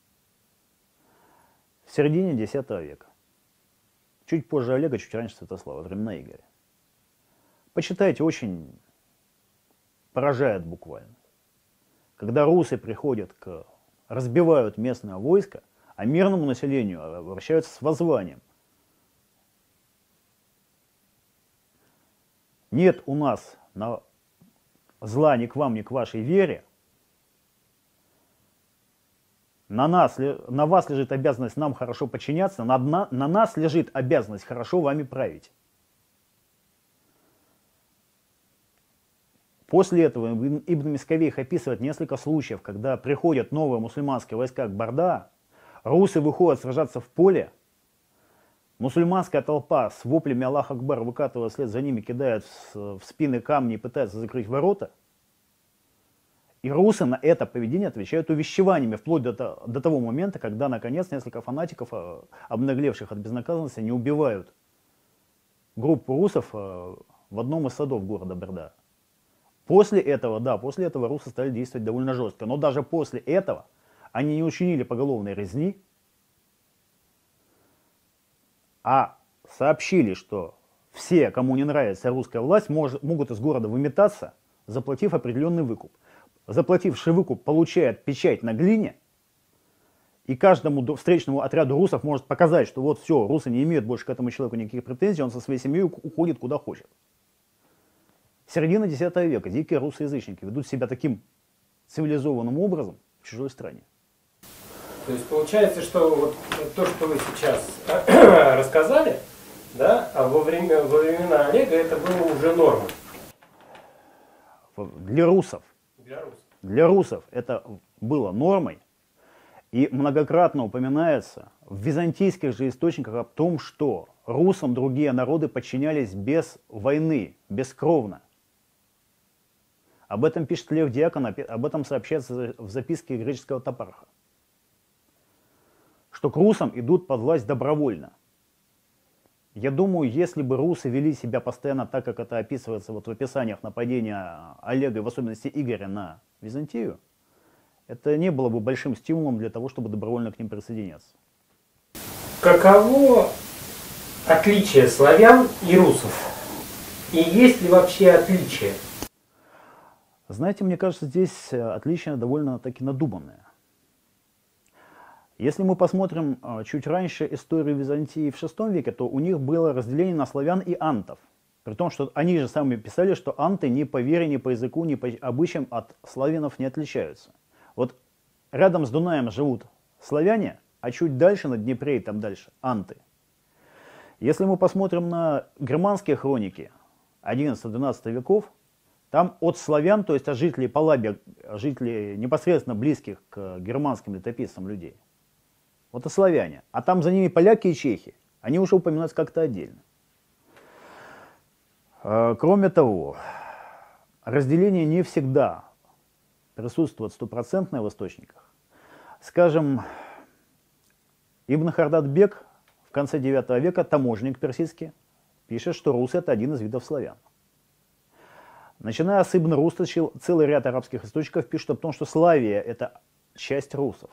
в середине десятого века. Чуть позже Олега, чуть раньше Святослава, времена Игоря. Почитайте, очень поражает буквально. Когда русы приходят к разбивают местное войско, а мирному населению обращаются с воззванием. Нет у нас на зла ни к вам, ни к вашей вере. На, нас, на вас лежит обязанность нам хорошо подчиняться, на, на нас лежит обязанность хорошо вами править. После этого Ибн Мисковейх описывает несколько случаев, когда приходят новые мусульманские войска к Барда, русы выходят сражаться в поле, мусульманская толпа с воплями «Аллах Акбар», выкатывая вслед за ними, кидает в спины камни и пытается закрыть ворота. И русы на это поведение отвечают увещеваниями, вплоть до, до того момента, когда, наконец, несколько фанатиков, обнаглевших от безнаказанности, не убивают группу русов в одном из садов города Берда. После этого, да, после этого русы стали действовать довольно жестко. Но даже после этого они не учинили поголовной резни, а сообщили, что все, кому не нравится русская власть, мож, могут из города выметаться, заплатив определенный выкуп. Заплативший выкуп получает печать на глине, и каждому встречному отряду русов может показать, что вот все, русы не имеют больше к этому человеку никаких претензий, он со своей семьей уходит куда хочет. Середина десятого века. Дикие русоязычники ведут себя таким цивилизованным образом в чужой стране. То есть получается, что вот то, что вы сейчас рассказали, да, а во, время, во времена Олега это было уже нормой. Для русов. Для русов. Для русов это было нормой. И многократно упоминается в византийских же источниках о том, что русам другие народы подчинялись без войны, бескровно. Об этом пишет Лев Диакон, об этом сообщается в записке греческого топарха. Что к русам идут под власть добровольно. Я думаю, если бы русы вели себя постоянно так, как это описывается вот в описаниях нападения Олега, и в особенности Игоря, на Византию, это не было бы большим стимулом для того, чтобы добровольно к ним присоединяться. Каково отличие славян и русов? И есть ли вообще отличия? Знаете, мне кажется, здесь отличие довольно-таки надуманное. Если мы посмотрим чуть раньше историю Византии в шестом веке, то у них было разделение на славян и антов. При том, что они же сами писали, что анты ни по вере, ни по языку, ни по обычаям от славянов не отличаются. Вот рядом с Дунаем живут славяне, а чуть дальше, на Днепре и там дальше, анты. Если мы посмотрим на германские хроники одиннадцатого-двенадцатого веков, там от славян, то есть от жителей Полабия, жителей непосредственно близких к германским летописцам людей, вот и славяне. А там за ними поляки и чехи. Они уже упоминаются как-то отдельно. Кроме того, разделение не всегда присутствует стопроцентное в источниках. Скажем, Ибн Хардат-бек в конце девятого века, таможенник персидский, пишет, что русы — это один из видов славян. Начиная с Ибн Рустача, целый ряд арабских источников пишут о том, что Славия — это часть русов.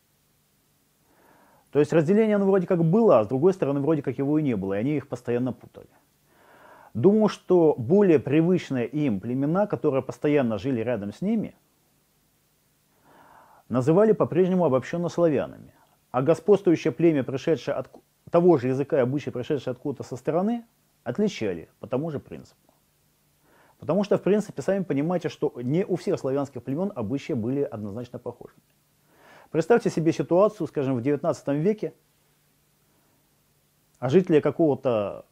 То есть разделение оно вроде как было, а с другой стороны вроде как его и не было, и они их постоянно путали. Думаю, что более привычные им племена, которые постоянно жили рядом с ними, называли по-прежнему обобщенно славянами. А господствующее племя, пришедшее от того же языка и обычаи, пришедшее откуда-то со стороны, отличали по тому же принципу. Потому что, в принципе, сами понимаете, что не у всех славянских племен обычаи были однозначно похожи. Представьте себе ситуацию, скажем, в девятнадцатом веке, а жители какого-то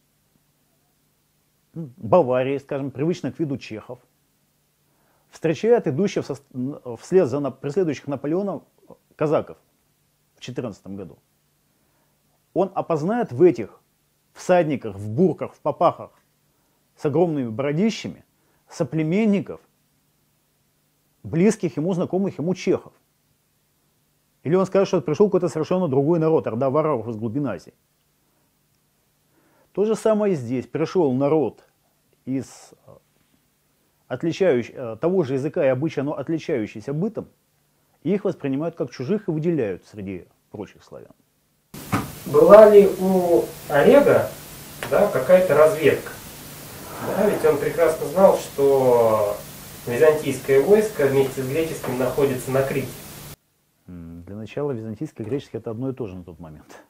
ну, Баварии, скажем, привычно к виду чехов, встречают идущих со, вслед за преследующих Наполеона казаков в четырнадцатом году. Он опознает в этих всадниках, в бурках, в попахах с огромными бородищами соплеменников, близких ему, знакомых ему чехов. Или он скажет, что пришел какой-то совершенно другой народ, орда варваров из глубин Азии. То же самое и здесь. Пришел народ из отличающий, того же языка и обычая, но отличающийся бытом, и их воспринимают как чужих и выделяют среди прочих славян. Была ли у Олега, да, какая-то разведка? Да, ведь он прекрасно знал, что византийское войско вместе с греческим находится на Крите. Для начала византийское и греческое — это одно и то же на тот момент.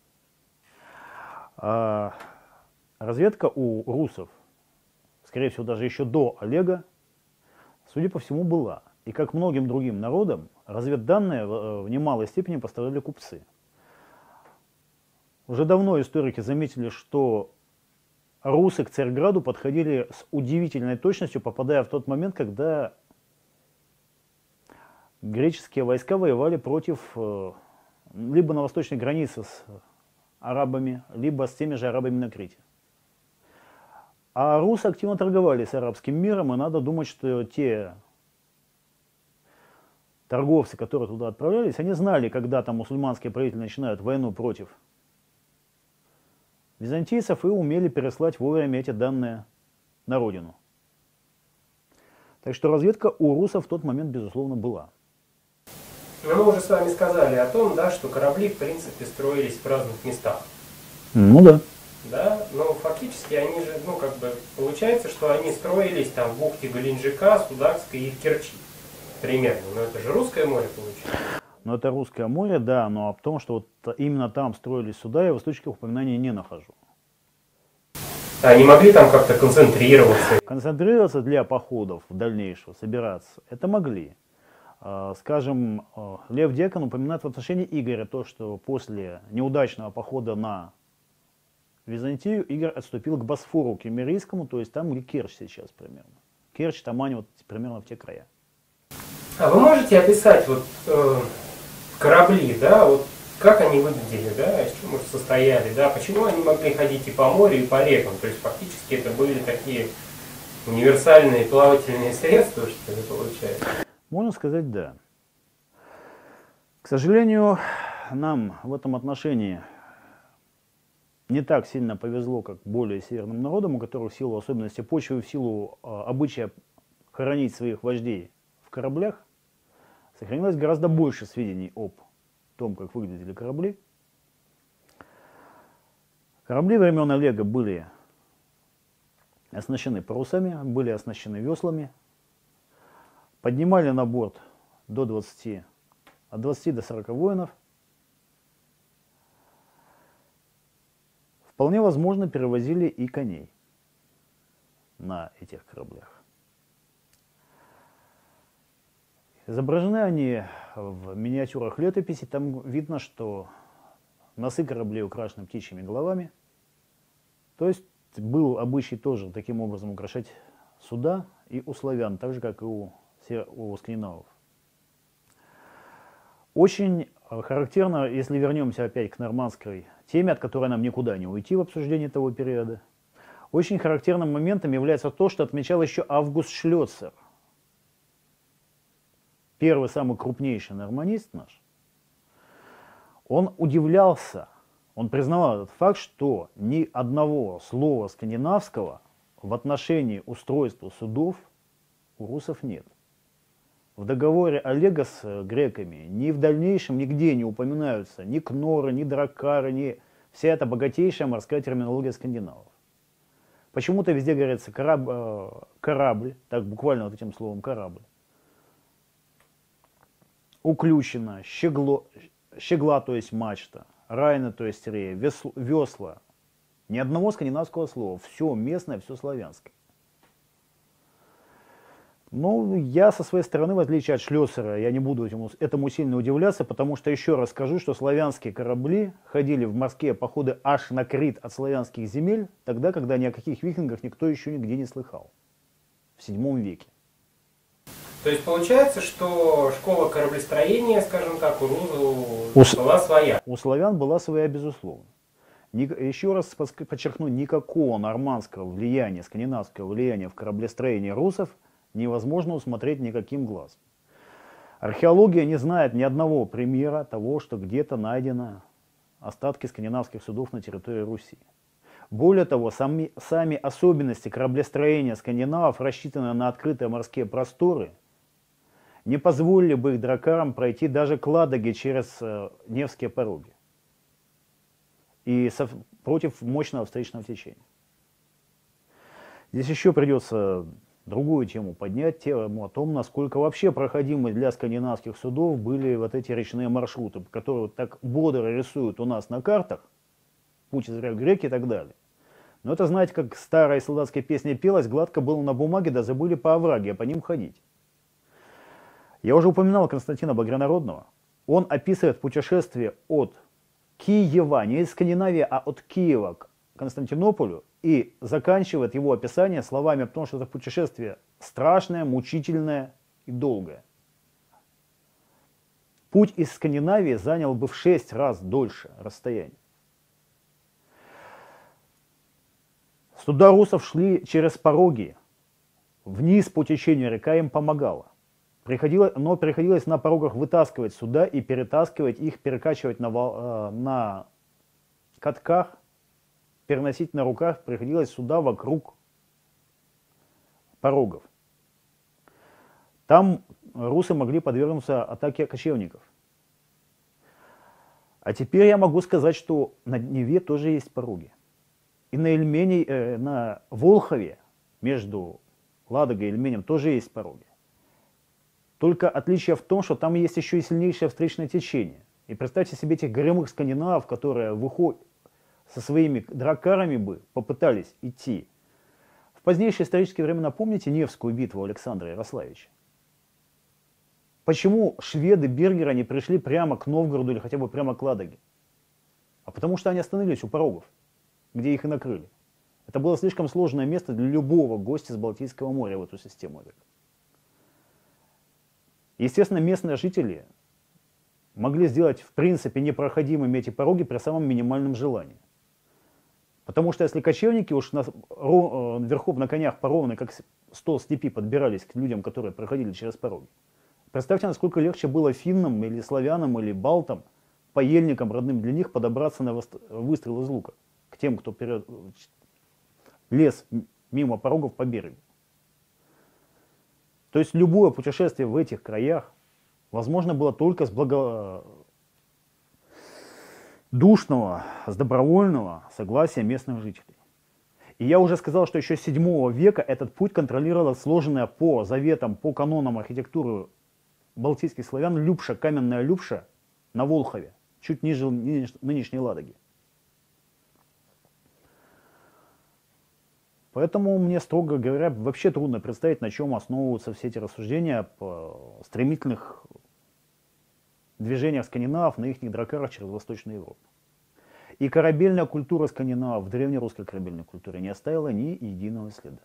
А разведка у русов, скорее всего, даже еще до Олега, судя по всему, была. И как многим другим народам, разведданные в немалой степени поставляли купцы. Уже давно историки заметили, что русы к Царьграду подходили с удивительной точностью, попадая в тот момент, когда греческие войска воевали против либо на восточной границе с арабами, либо с теми же арабами на Крите. А русы активно торговали с арабским миром, и надо думать, что те торговцы, которые туда отправлялись, они знали, когда там мусульманские правители начинают войну против византийцев, и умели переслать вовремя эти данные на родину. Так что разведка у русов в тот момент, безусловно, была. Но мы уже с вами сказали о том, да, что корабли, в принципе, строились в разных местах. Ну да. Да, но фактически они же, ну, как бы, получается, что они строились там в бухте Геленджика, Судакской и в Керчи. Примерно. Но это же русское море получается. Но это русское море, да, но о том, что вот именно там строились суда, я в источниках упоминаний не нахожу. Они могли там как-то концентрироваться? Концентрироваться для походов в дальнейшего, собираться, это могли. Скажем, Лев Декан упоминает в отношении Игоря то, что после неудачного похода на Византию Игорь отступил к Босфору Кемерийскому, то есть там, где Керчь сейчас примерно. Керчь, Тамань, вот примерно в те края. А вы можете описать вот э, корабли, да, вот как они выглядели, да, из чего состояли, да, почему они могли ходить и по морю, и по рекам, то есть фактически это были такие универсальные плавательные средства, что ли, получается? Можно сказать, да. К сожалению, нам в этом отношении не так сильно повезло, как более северным народам, у которых в силу особенностей почвы, в силу э, обычая хоронить своих вождей в кораблях, сохранилось гораздо больше сведений об том, как выглядели корабли. Корабли времен Олега были оснащены парусами, были оснащены веслами, поднимали на борт до двадцати, от двадцати до сорока воинов. Вполне возможно, перевозили и коней на этих кораблях. Изображены они в миниатюрах летописи. Там видно, что носы кораблей украшены птичьими головами. То есть был обычай тоже таким образом украшать суда и у славян, так же, как и у, у скандинавов. Очень характерно, если вернемся опять к нормандской теме, от которой нам никуда не уйти в обсуждении того периода, очень характерным моментом является то, что отмечал еще Август Шлёцер, первый, самый крупнейший норманист наш. Он удивлялся, он признавал этот факт, что ни одного слова скандинавского в отношении устройства судов у русов нет. В договоре Олега с греками ни в дальнейшем нигде не упоминаются ни кноры, ни драккары, ни вся эта богатейшая морская терминология скандинавов. Почему-то везде говорится кораб, э, корабль, так буквально вот этим словом корабль. Уключено, щегло, щегла, то есть мачта, райна, то есть рея, весла, весла. Ни одного скандинавского слова, все местное, все славянское. Ну, я со своей стороны, в отличие от Шлёцера, я не буду этому, этому сильно удивляться, потому что еще раз скажу, что славянские корабли ходили в морские походы аж на Крит от славянских земель, тогда, когда ни о каких викингах никто еще нигде не слыхал, в седьмом веке. То есть получается, что школа кораблестроения, скажем так, у русов была своя? У славян была своя, безусловно. Еще раз подчеркну, никакого нормандского влияния, скандинавского влияния в кораблестроении русов невозможно усмотреть никаким глазом. Археология не знает ни одного примера того, что где-то найдено остатки скандинавских судов на территории Руси. Более того, сами, сами особенности кораблестроения скандинавов, рассчитанные на открытые морские просторы, не позволили бы их дракарам пройти даже к Ладоге через э, Невские пороги и со, против мощного встречного течения. Здесь еще придется другую тему поднять, тему о том, насколько вообще проходимы для скандинавских судов были вот эти речные маршруты, которые так бодро рисуют у нас на картах, путь из греки и так далее. Но это, знаете, как старая солдатская песня пелась, гладко было на бумаге, да забыли по овраге, а по ним ходить. Я уже упоминал Константина Багрянародного. Он описывает путешествие от Киева, не из Скандинавии, а от Киева к Константинополю, и заканчивает его описание словами о том, что это путешествие страшное, мучительное и долгое. путь из Скандинавии занял бы в шесть раз дольше расстояние. Суда русов шли через пороги, вниз по течению, река им помогала. Приходилось, но приходилось на порогах вытаскивать суда и перетаскивать их, перекачивать на, э, на катках, переносить на руках, приходилось суда вокруг порогов. Там русы могли подвергнуться атаке кочевников. А теперь я могу сказать, что на Неве тоже есть пороги. И на Ильмене, э, на Волхове, между Ладогой и Ильменем, тоже есть пороги. Только отличие в том, что там есть еще и сильнейшее встречное течение. И представьте себе этих горемых скандинавов, которые выходят со своими дракарами бы попытались идти. В позднейшие исторические времена помните Невскую битву Александра Ярославича? Почему шведы, бергеры, не пришли прямо к Новгороду или хотя бы прямо к Ладоге? А потому что они остановились у порогов, где их и накрыли. Это было слишком сложное место для любого гостя с Балтийского моря в эту систему. Естественно, местные жители могли сделать в принципе непроходимыми эти пороги при самом минимальном желании. Потому что если кочевники уж на, ро, верхом на конях поровны, как стол степи, подбирались к людям, которые проходили через пороги, представьте, насколько легче было финнам или славянам или балтам, поельникам родным для них, подобраться на выстрел из лука к тем, кто перед... лез мимо порогов по берегу. То есть любое путешествие в этих краях возможно было только с благодушного, с добровольного согласия местных жителей. И я уже сказал, что еще с седьмого века этот путь контролировала сложенная по заветам, по канонам архитектуры балтийских славян Любша, каменная Любша на Волхове, чуть ниже нынешней Ладоги. Поэтому мне, строго говоря, вообще трудно представить, на чем основываются все эти рассуждения по стремительных движениях скандинавов на их дракарах через Восточную Европу. И корабельная культура скандинавов в древнерусской корабельной культуре не оставила ни единого следа.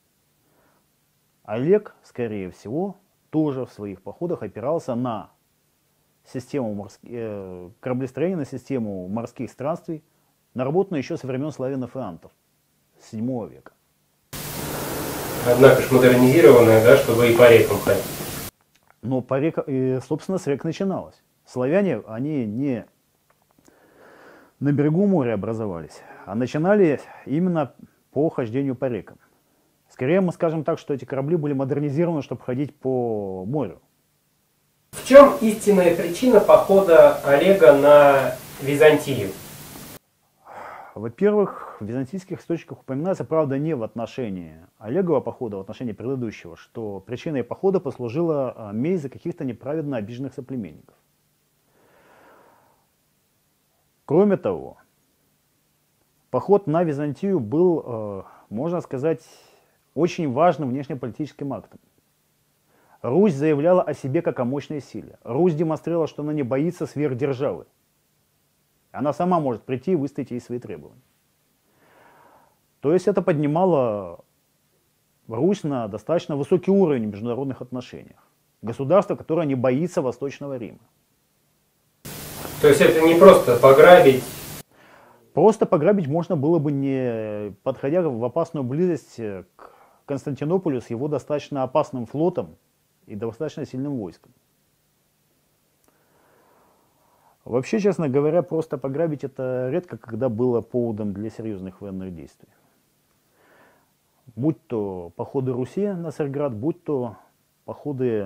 Олег, скорее всего, тоже в своих походах опирался на систему морских, э, кораблестроения, на систему морских странствий, наработанную еще со времен славянов и антов с седьмого века. Однако ж модернизированная, да, чтобы и по рекам ходить. Но по рекам, и, собственно, с рек начиналось. Славяне, они не на берегу моря образовались, а начинали именно по хождению по рекам. Скорее мы скажем так, что эти корабли были модернизированы, чтобы ходить по морю. В чем истинная причина похода Олега на Византию? Во-первых, в византийских источниках упоминается, правда, не в отношении Олегова похода, а в отношении предыдущего, что причиной похода послужила месть за каких-то неправедно обиженных соплеменников. Кроме того, поход на Византию был, можно сказать, очень важным внешнеполитическим актом. Русь заявляла о себе как о мощной силе. Русь демонстрировала, что она не боится сверхдержавы. Она сама может прийти и выставить ей свои требования. То есть это поднимало Русь на достаточно высокий уровень в международных отношениях. Государство, которое не боится Восточного Рима. То есть это не просто пограбить? Просто пограбить можно было бы, не подходя в опасную близость к Константинополю с его достаточно опасным флотом и достаточно сильным войском. Вообще, честно говоря, просто пограбить это редко когда было поводом для серьезных военных действий. Будь то походы Руси на Царьград, будь то походы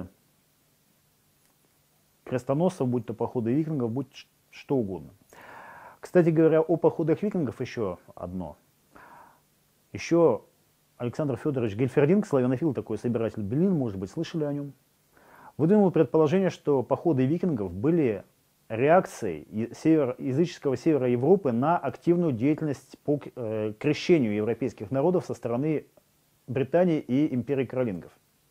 крестоносцев, будь то походы викингов, будь что угодно. Кстати говоря, о походах викингов еще одно. Еще Александр Федорович Гельфердинг, славянофил, такой собиратель былин, может быть, слышали о нем, выдвинул предположение, что походы викингов были реакцией север, языческого севера Европы на активную деятельность по э, крещению европейских народов со стороны Британии и империи каролингов.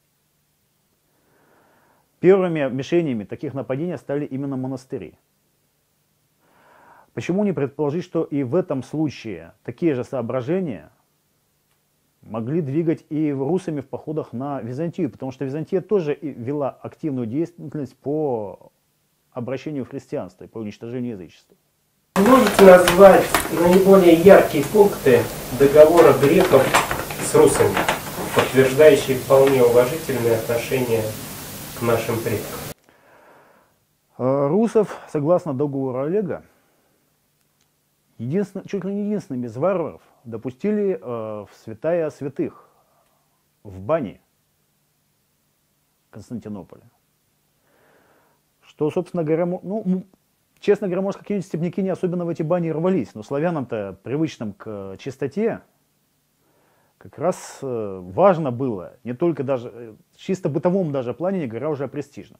Первыми мишенями таких нападений стали именно монастыри. Почему не предположить, что и в этом случае такие же соображения могли двигать и русами в походах на Византию? Потому что Византия тоже вела активную деятельность по обращению в христианство и по уничтожению язычества. Можете назвать наиболее яркие пункты договора греков с русами, подтверждающие вполне уважительные отношения к нашим предкам? Русов, согласно договору Олега, единственно, чуть ли не единственными из варваров допустили э, в святая святых, в бане Константинополя. Что, собственно говоря, ну, честно говоря, может, какие-нибудь степняки не особенно в эти бани рвались, но славянам-то, привычным к чистоте, как раз э, важно было, не только даже, э, в чисто бытовом даже плане, не говоря уже о престижном.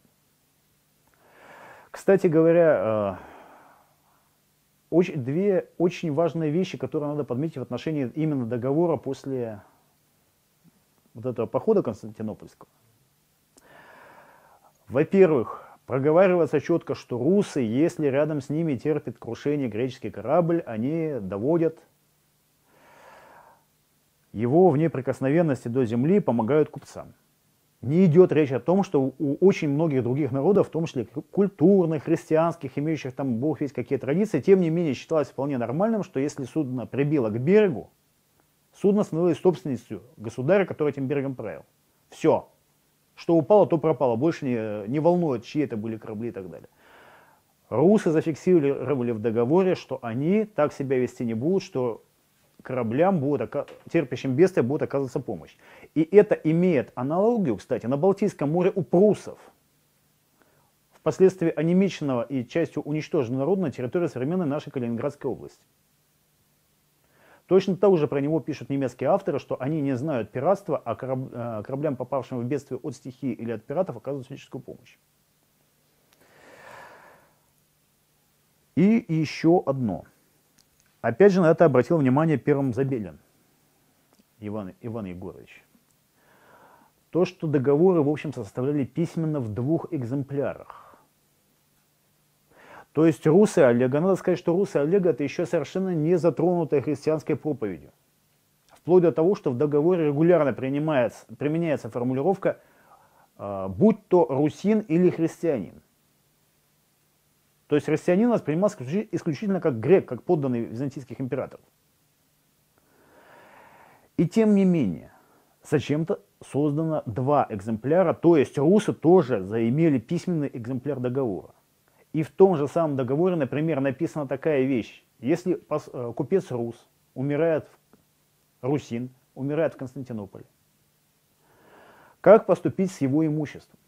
Кстати говоря, э, очень, две очень важные вещи, которые надо подметить в отношении именно договора после вот этого похода Константинопольского. Во-первых, проговаривается четко, что русы, если рядом с ними терпит крушение греческий корабль, они доводят его в неприкосновенности до земли, помогают купцам. Не идет речь о том, что у очень многих других народов, в том числе культурных, христианских, имеющих там бог весть какие традиции, тем не менее считалось вполне нормальным, что если судно прибило к берегу, судно становилось собственностью государя, который этим берегом правил. Все. Что упало, то пропало. Больше не, не волнует, чьи это были корабли и так далее. Русы зафиксировали в договоре, что они так себя вести не будут, что кораблям, будет, терпящим бедствия, будет оказываться помощь. И это имеет аналогию, кстати, на Балтийском море у прусов. Впоследствии онемеченного и частью уничтоженного народа на территории современной нашей Калининградской области. Точно так же про него пишут немецкие авторы, что они не знают пиратства, а кораб, кораблям, попавшим в бедствие от стихии или от пиратов, оказывают физическую помощь. И еще одно. Опять же на это обратил внимание первым Забелин Иван, Иван Егорович. То, что договоры, в общем, составляли письменно в двух экземплярах. То есть русы Олега, надо сказать, что русы Олега это еще совершенно не затронутая христианской проповедью. Вплоть до того, что в договоре регулярно принимается, применяется формулировка э, «будь то русин или христианин». То есть христианин воспринимался исключительно как грек, как подданный византийских императоров. И тем не менее, зачем-то создано два экземпляра, то есть русы тоже заимели письменный экземпляр договора. И в том же самом договоре, например, написана такая вещь. Если купец рус умирает, русин, умирает в Константинополе, как поступить с его имуществом?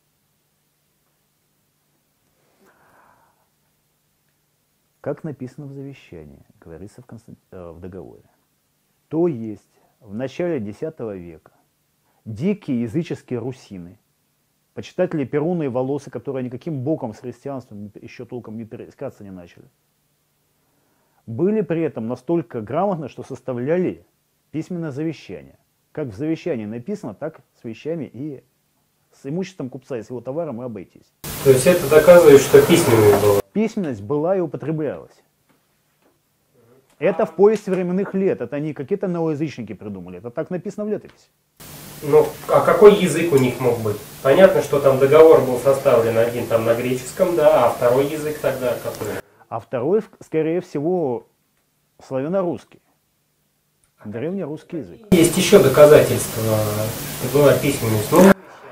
Как написано в завещании, говорится в, Констант... в договоре. То есть в начале десятого века дикие языческие русины, почитатели Перуна и Волосы, которые никаким боком с христианством еще толком не пересекаться не начали, были при этом настолько грамотны, что составляли письменное завещание. Как в завещании написано, так с вещами и с имуществом купца и с его товаром и обойтись. То есть это доказывает, что письменность была? Письменность была и употреблялась. Это в повести временных лет, это не какие-то новоязычники придумали, это так написано в летописи. Ну, а какой язык у них мог быть? Понятно, что там договор был составлен один там на греческом, да, а второй язык тогда какой? А второй, скорее всего, славяно-русский. Древнерусский язык. Есть еще доказательства, что была письменность. Ну,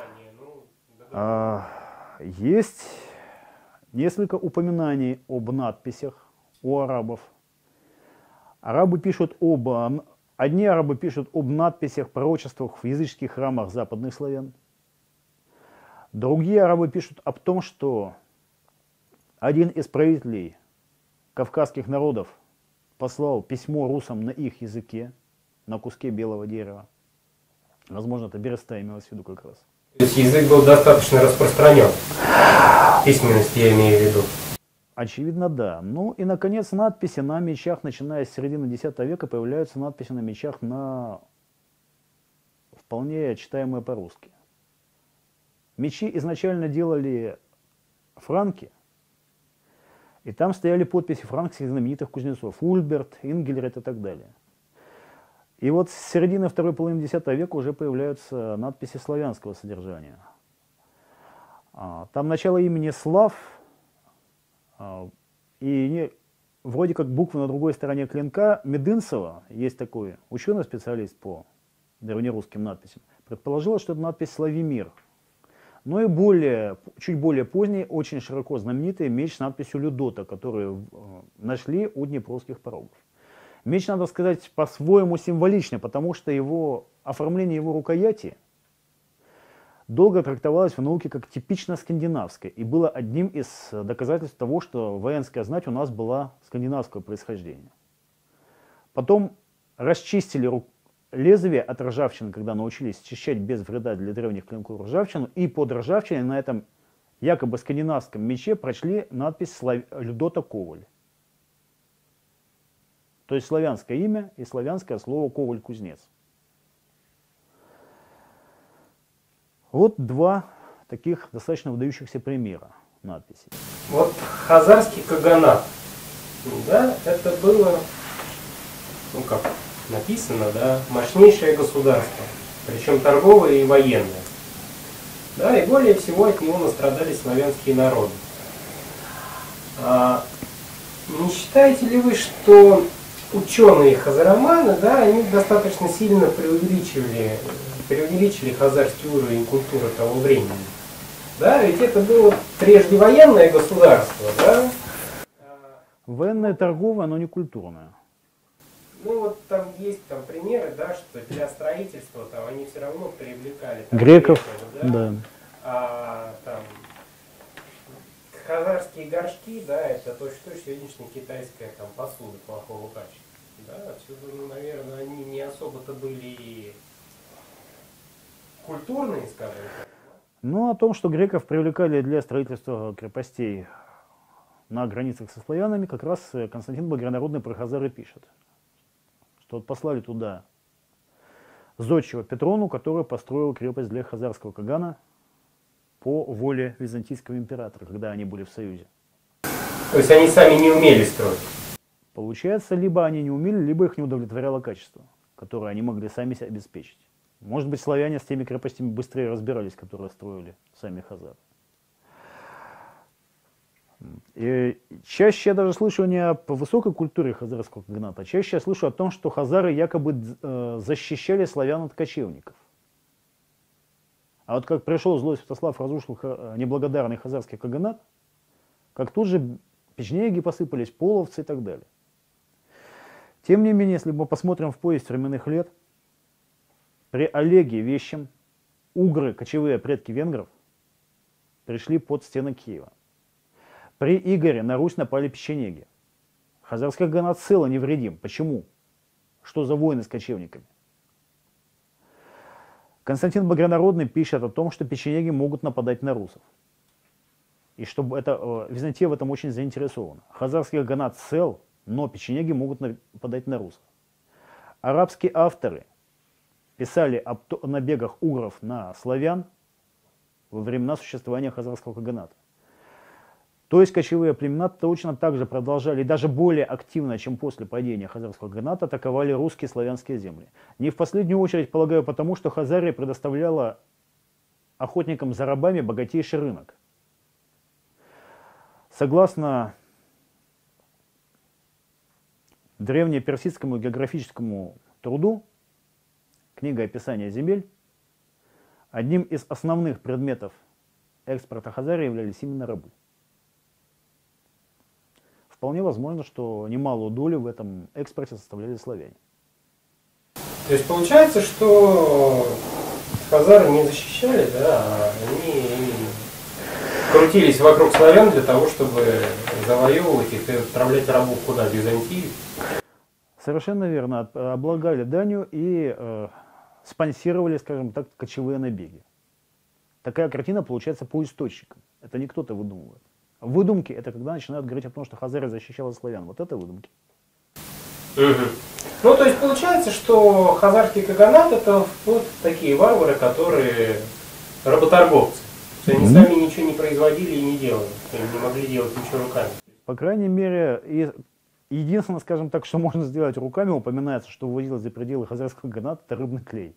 а, есть несколько упоминаний об надписях у арабов. Арабы пишут об... Одни арабы пишут об надписях, пророчествах в языческих храмах западных славян. Другие арабы пишут об том, что один из правителей кавказских народов послал письмо русам на их языке, на куске белого дерева. Возможно, это Береста имелось в виду как раз. То есть язык был достаточно распространен. Письменность я имею в виду. Очевидно, да. Ну и, наконец, надписи на мечах, начиная с середины десятого века, появляются надписи на мечах на вполне читаемые по-русски. Мечи изначально делали франки, и там стояли подписи франкских знаменитых кузнецов. Ульберт, Ингельрет и так далее. И вот с середины второй половины десятого века уже появляются надписи славянского содержания. Там начало имени Слав А, И не, вроде как буквы на другой стороне клинка Медынцева, есть такой ученый-специалист по древнерусским надписям, предположила, что это надпись «Слави мир». Но и более, чуть более поздний, очень широко знаменитый меч с надписью «Людота», который э, нашли у Днепровских порогов. Меч, надо сказать, по-своему символичный, потому что его, оформление его рукояти долго трактовалось в науке как типично скандинавское и было одним из доказательств того, что воинская знать у нас была скандинавского происхождения. Потом расчистили руку. Лезвие от ржавчины, когда научились счищать без вреда для древних клинков ржавчину, и под ржавчиной на этом якобы скандинавском мече прочли надпись «Людота Коваль». То есть славянское имя и славянское слово «коваль-кузнец». Вот два таких достаточно выдающихся примера надписей. Вот хазарский каганат, да, это было, ну как написано, да, мощнейшее государство, причем торговое и военное. Да, и более всего от него настрадали славянские народы. А, не считаете ли вы, что ученые хазароманы, да, они достаточно сильно преувеличивали, преувеличили хазарский уровень культуры того времени? Да, ведь это было прежде военное государство, да? Военное, торговое, но не культурное. Ну вот там есть там примеры, да, что для строительства там они все равно привлекали там, Греков, греков, да? да. А там хазарские горшки, да, это точно сегодняшняя китайская там посуда плохого качества. Да, отсюда, ну, наверное, они не особо-то были культурные, скажем так. Ну, о том, что греков привлекали для строительства крепостей на границах со славянами, как раз Константин Благонародный про Хазары пишет. Что вот послали туда зодчего Петрону, который построил крепость для хазарского кагана по воле византийского императора, когда они были в союзе. То есть они сами не умели строить? Получается, либо они не умели, либо их не удовлетворяло качество, которое они могли сами себе обеспечить. Может быть, славяне с теми крепостями быстрее разбирались, которые строили сами хазары. И чаще я даже слышу не о высокой культуре хазарского каганата, а чаще я слышу о том, что хазары якобы э, защищали славян от кочевников. А вот как пришел злой Святослав, разрушил неблагодарный хазарский каганат, как тут же печенеги посыпались, половцы и так далее. Тем не менее, если мы посмотрим в повесть временных лет, при Олеге Вещем угры, кочевые предки венгров, пришли под стены Киева. При Игоре на Русь напали печенеги. Хазарский каганат цел и невредим. Почему? Что за войны с кочевниками? Константин Благонародный пишет о том, что печенеги могут нападать на русов. И чтобы это, э, Византия в этом очень заинтересована. Хазарский каганат цел, но печенеги могут нападать на русов. Арабские авторы писали об набегах угров на славян во времена существования хазарского каганата. То есть кочевые племена точно так же продолжали, и даже более активно, чем после падения хазарского каганата, атаковали русские славянские земли. Не в последнюю очередь, полагаю, потому что Хазария предоставляла охотникам за рабами богатейший рынок. Согласно древнеперсидскому географическому труду, книга «Описание земель», одним из основных предметов экспорта Хазарии являлись именно рабы. Вполне возможно, что немалую долю в этом экспорте составляли славяне. То есть получается, что хазары не защищали, да, а они крутились вокруг славян для того, чтобы завоевывать их и отправлять рабов куда? В Византию? Совершенно верно. Облагали данью и э, спонсировали, скажем так, кочевые набеги. Такая картина получается по источникам. Это не кто-то выдумывает. Выдумки — это когда начинают говорить о том, что Хазария защищала славян. Вот это выдумки. Угу. Ну, то есть получается, что хазарский каганат — это вот такие варвары, которые работорговцы. То есть они Mm-hmm. сами ничего не производили и не делали. Они не могли делать ничего руками. По крайней мере, и единственное, скажем так, что можно сделать руками, упоминается, что вывозилось за пределы хазарского каганата, это рыбный клей.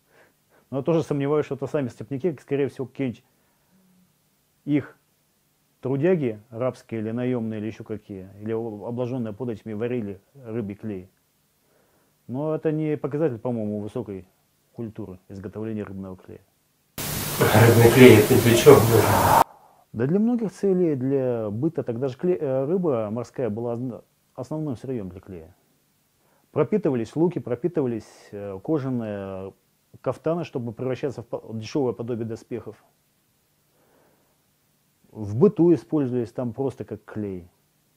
Но я тоже сомневаюсь, что это сами степняки, скорее всего, какие-нибудь их трудяги рабские или наемные, или еще какие, или обложенные под этими варили рыбий клей. Но это не показатель, по-моему, высокой культуры изготовления рыбного клея. Рыбный клей это для чего нужен? Да для многих целей, для быта. Тогда же клей, рыба морская была основным сырьем для клея. Пропитывались луки, пропитывались кожаные кафтаны, чтобы превращаться в дешевое подобие доспехов. В быту использовались там просто как клей.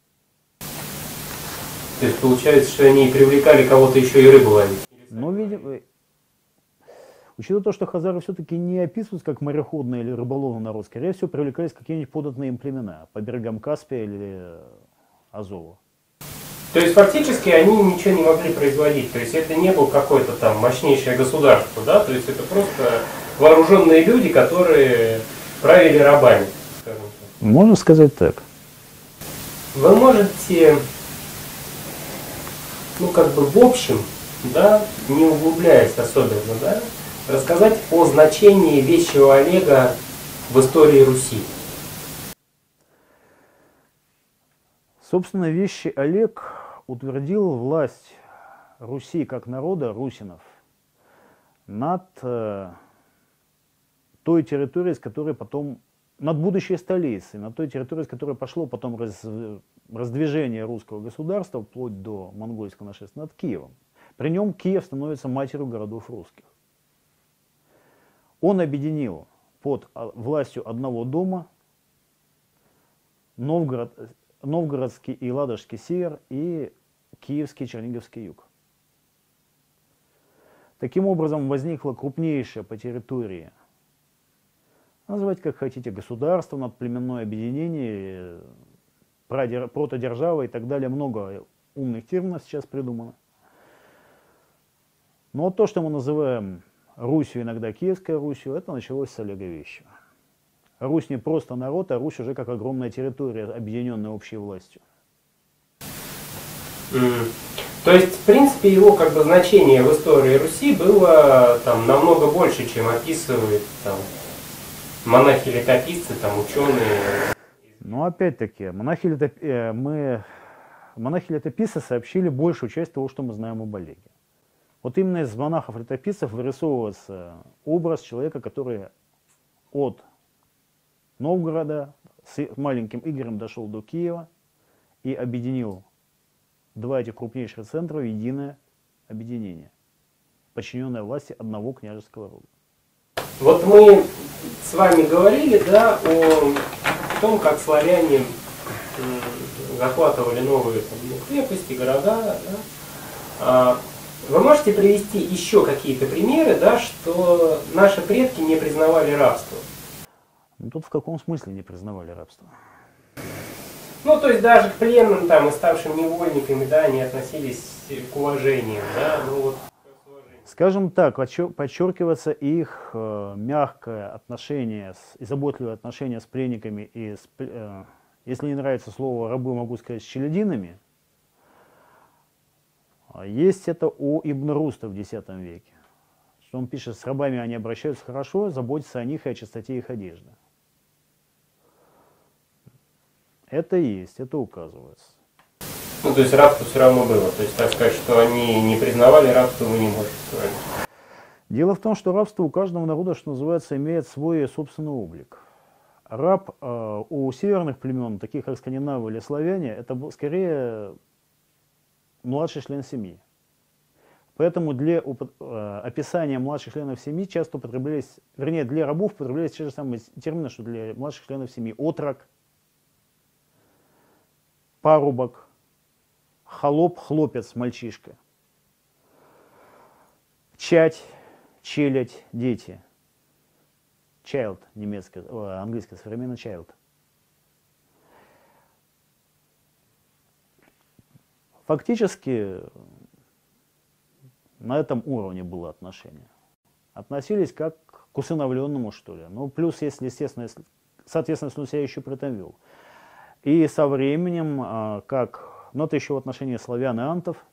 То есть получается, что они привлекали кого-то еще и рыбу ловить? Но, видимо, учитывая то, что хазары все-таки не описываются как мореходные или рыболовный народ, скорее всего, привлекались какие-нибудь податные им племена по берегам Каспия или Азова. То есть фактически они ничего не могли производить, то есть это не был какое-то там мощнейшее государство, да, то есть это просто вооруженные люди, которые правили рабами, скажем так. Можно сказать так. Вы можете, ну как бы в общем, да, не углубляясь особенно, да, рассказать о значении Вещего Олега в истории Руси? Собственно, Вещий Олег утвердил власть Руси как народа, русинов, над э, той территорией, с которой потом, над будущей столицей, над той территорией, с которой пошло потом раз, раздвижение русского государства, вплоть до монгольского нашествия, над Киевом. При нем Киев становится матерью городов русских. Он объединил под властью одного дома Новгород, Новгородский и Ладожский север и Киевский Черниговский юг. Таким образом возникло крупнейшее по территории, называйте как хотите, государство, надплеменное объединение, протодержава и так далее. Много умных терминов сейчас придумано. Но то, что мы называем Русью, иногда Киевской Русью, это началось с Олега Вещего. Русь не просто народ, а Русь уже как огромная территория, объединенная общей властью. Mm. То есть, в принципе, его как бы значение в истории Руси было там намного больше, чем описывают там монахи-летописцы, там ученые. Ну, опять-таки, монахи-летописцы мы... монахи-летописцы сообщили большую часть того, что мы знаем об Олеге. Вот именно из монахов-летописцев вырисовывается образ человека, который от Новгорода с маленьким Игорем дошел до Киева и объединил два этих крупнейших центра в единое объединение, подчиненное власти одного княжеского рода. Вот мы с вами говорили, да, о том, как славяне захватывали новые там, крепости, города. Да. Вы можете привести еще какие-то примеры, да, что наши предки не признавали рабство? Ну, тут в каком смысле не признавали рабство? Ну, то есть даже к пленным там, и ставшим невольниками, да, они относились к уважению, да, ну вот. Скажем так, подчеркивается их э, мягкое отношение с, и заботливое отношение с пленниками и, с, э, если не нравится слово рабы, могу сказать, с челядинами. Есть это у Ибн Руста в десятом веке. Что он пишет, с рабами они обращаются хорошо, заботятся о них и о чистоте их одежды. Это есть, это указывается. Ну, то есть рабство все равно было. То есть, так сказать, что они не признавали рабство, вы не можете сказать. Дело в том, что рабство у каждого народа, что называется, имеет свой собственный облик. Раб э, у северных племен, таких как скандинавы или славяне, это был скорее младший член семьи. Поэтому для э, описания младших членов семьи часто употреблялись, вернее, для рабов употреблялись те же самые термины, что для младших членов семьи. Отрок, парубок, холоп, хлопец, мальчишка, чать, челядь, дети. Child, немецкое, о, английское, современно child. Фактически на этом уровне было отношение. Относились как к усыновленному, что ли. Ну, плюс, если, естественно, если, соответственно, если он себя еще при этом вел. И со временем, как, ну, это еще в отношении славян и антов,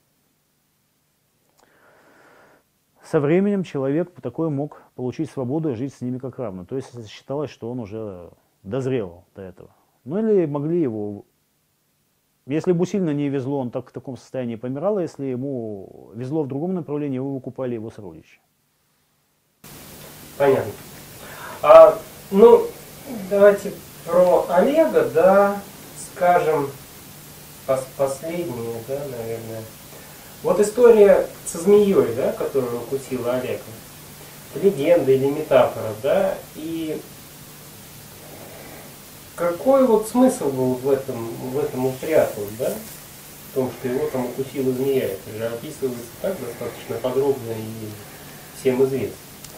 со временем человек такой мог получить свободу и жить с ними как равно. То есть считалось, что он уже дозрел до этого. Ну или могли его, если ему сильно не везло, он так в таком состоянии помирал, а если ему везло в другом направлении, его выкупали его сородичи. Понятно. А, ну, давайте про Олега, да, скажем, пос последнее, да, наверное. Вот история со змеей, да, которую укусила Олега. Легенда или метафора, да, и какой вот смысл был в этом, в этом упрятан, да, в том, что его там укусила змея, это же описывается так достаточно подробно и всем известно.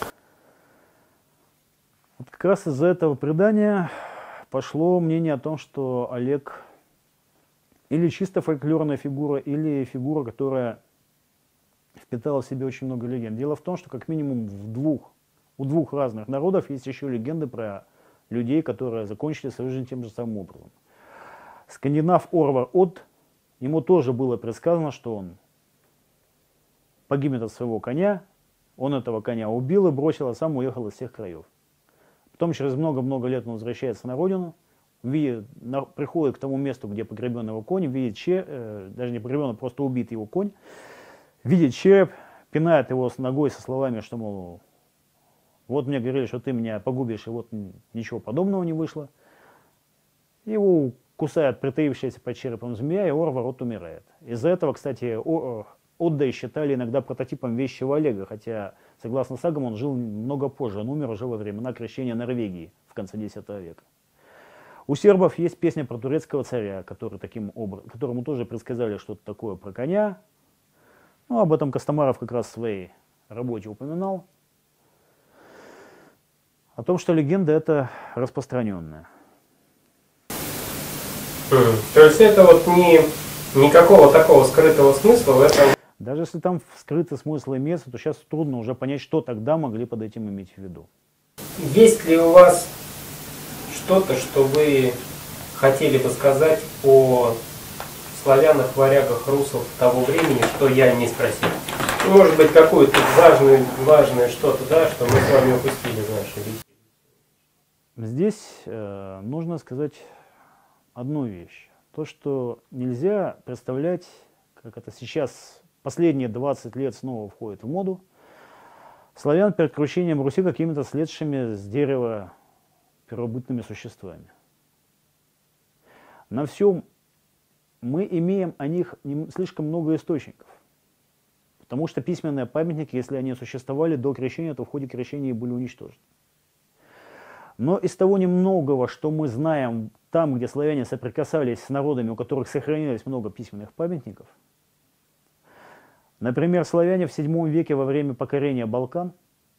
Вот как раз из-за этого предания пошло мнение о том, что Олег или чисто фольклорная фигура, или фигура, которая впитала в себе очень много легенд. Дело в том, что как минимум в двух, у двух разных народов есть еще легенды про людей, которые закончили свою жизнь тем же самым образом. Скандинав Орвар Од, ему тоже было предсказано, что он погибнет от своего коня, он этого коня убил и бросил, а сам уехал из всех краев. Потом через много-много лет он возвращается на родину, видит, на, приходит к тому месту, где погребен его конь, видит череп, э, даже не погребен, а просто убит его конь, видит череп, пинает его с ногой со словами, что, мол, вот мне говорили, что ты меня погубишь, и вот ничего подобного не вышло. Его кусает притаившаяся под черепом змея, и Орвар Од умирает. Из-за этого, кстати, Одда считали иногда прототипом вещего Олега, хотя, согласно сагам, он жил много позже, он умер уже во времена крещения Норвегии в конце десятого века. У сербов есть песня про турецкого царя, который таким образом, которому тоже предсказали что-то такое про коня. Ну, об этом Костомаров как раз в своей работе упоминал. О том, что легенда это распространенная. То есть это вот не, никакого такого скрытого смысла в этом? Даже если там скрытый смысл имеется, то сейчас трудно уже понять, что тогда могли под этим иметь в виду. Есть ли у вас что-то, что вы хотели бы сказать о славянах, варягах, русов того времени, что я не спросил? Может быть, какое-то важное, важное что-то, да, что мы с вами упустили в нашей беседе? Здесь э, нужно сказать одну вещь. То, что нельзя представлять, как это сейчас последние двадцать лет снова входит в моду, славян перед крушением Руси какими-то слезшими с дерева первобытными существами. На всем мы имеем о них не слишком много источников. Потому что письменные памятники, если они существовали до крещения, то в ходе крещения были уничтожены. Но из того немногого, что мы знаем там, где славяне соприкасались с народами, у которых сохранилось много письменных памятников, например, славяне в седьмом веке во время покорения Балкан,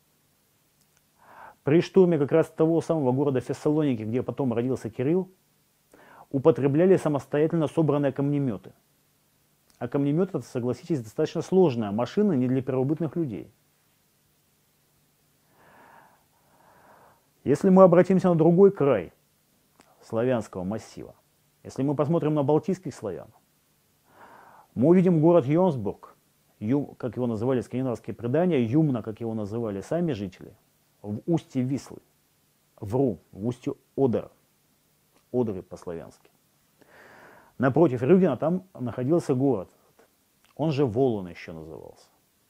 при штурме как раз того самого города Фессалоники, где потом родился Кирилл, употребляли самостоятельно собранные камнеметы. А камнемет, это, согласитесь, достаточно сложная машина не для первобытных людей. Если мы обратимся на другой край славянского массива, если мы посмотрим на балтийских славян, мы увидим город Йонсбург, Ю, как его называли скандинавские предания, Юмна, как его называли сами жители, в устье Вислы, Вру, в устье Одера, Одеры по-славянски. Напротив Рюгена там находился город, он же Волун еще назывался.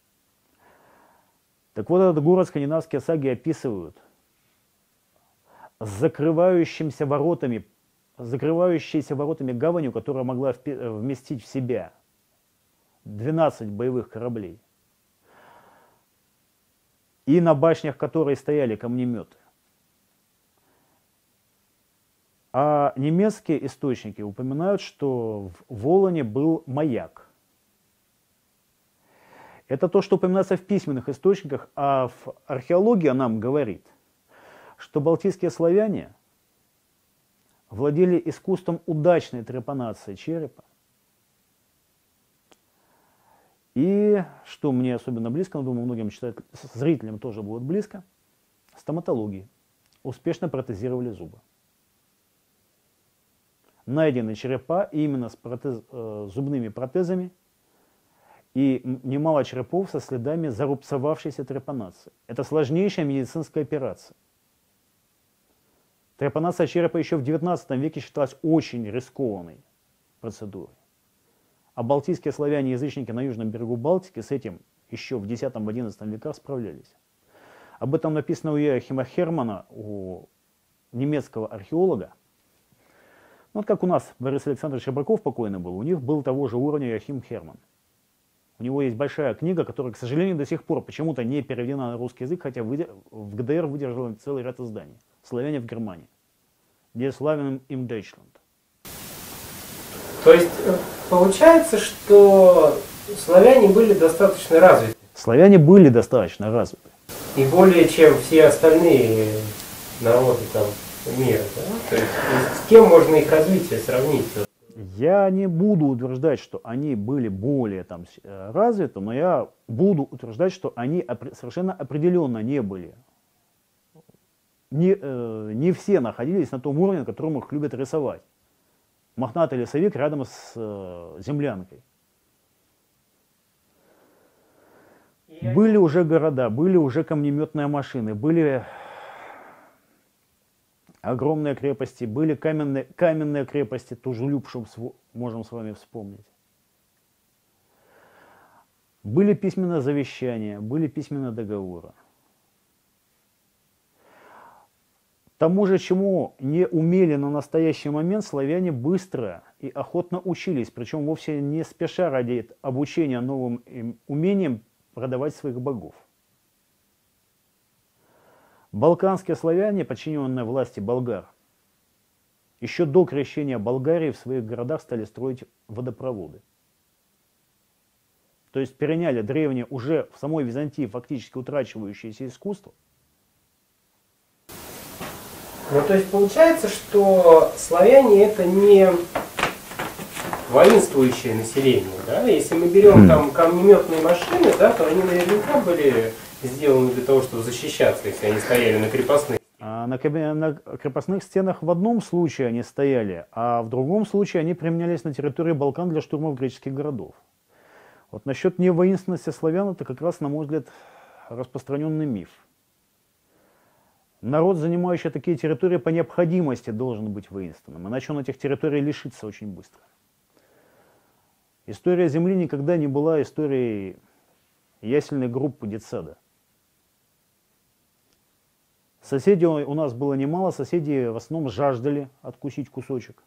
Так вот, этот город скандинавские саги описывают с закрывающимися воротами, закрывающейся воротами гаванью, которая могла вместить в себя двенадцать боевых кораблей, и на башнях которой стояли камнеметы. А немецкие источники упоминают, что в Волоне был маяк. Это то, что упоминается в письменных источниках, а в археологии нам говорит, что балтийские славяне владели искусством удачной трепанации черепа. И, что мне особенно близко, но думаю, многим читателям, зрителям тоже будет близко, стоматологии. Успешно протезировали зубы. Найдены черепа именно с протез, э, зубными протезами и немало черепов со следами зарубцевавшейся трепанации. Это сложнейшая медицинская операция. Трепанация черепа еще в девятнадцатом веке считалась очень рискованной процедурой. А балтийские славяне-язычники на южном берегу Балтики с этим еще в десятом-одиннадцатом веках справлялись. Об этом написано у Йоахима Хермана, у немецкого археолога. Ну, вот как у нас Борис Александрович Рыбаков покойный был, у них был того же уровня Йоахим Херман. У него есть большая книга, которая, к сожалению, до сих пор почему-то не переведена на русский язык, хотя в ГДР выдержала целый ряд изданий. «Славяне в Германии». «Der Slaven im Deutschland». То есть получается, что славяне были достаточно развиты. Славяне были достаточно развиты. И более чем все остальные народы там мира. Да? То есть с кем можно их развитие сравнить? Я не буду утверждать, что они были более там развиты, но я буду утверждать, что они совершенно определенно не были. Не, э, не все находились на том уровне, на котором их любят рисовать. Мохнатый лесовик рядом с э, землянкой. Я... Были уже города, были уже камнеметные машины, были огромные крепости, были каменные, каменные крепости, тоже Любшу можем с вами вспомнить. Были письменные завещания, были письменные договоры. Тому же, чему не умели на настоящий момент, славяне быстро и охотно учились, причем вовсе не спеша ради обучения новым умениям продавать своих богов. Балканские славяне, подчиненные власти болгар, еще до крещения Болгарии в своих городах стали строить водопроводы. То есть переняли древнее, уже в самой Византии фактически утрачивающееся искусство. Ну, то есть получается, что славяне это не воинствующее население, да? Если мы берем там камнеметные машины, да, то они наверняка были сделаны для того, чтобы защищаться, если они стояли на крепостных. А на, на крепостных стенах в одном случае они стояли, а в другом случае они применялись на территории Балкан для штурмов греческих городов. Вот насчет невоинственности славян это как раз, на мой взгляд, распространенный миф. Народ, занимающий такие территории, по необходимости должен быть воинственным, иначе он этих территорий лишится очень быстро. История Земли никогда не была историей ясельной группы детсада. Соседей у нас было немало, соседи в основном жаждали откусить кусочек.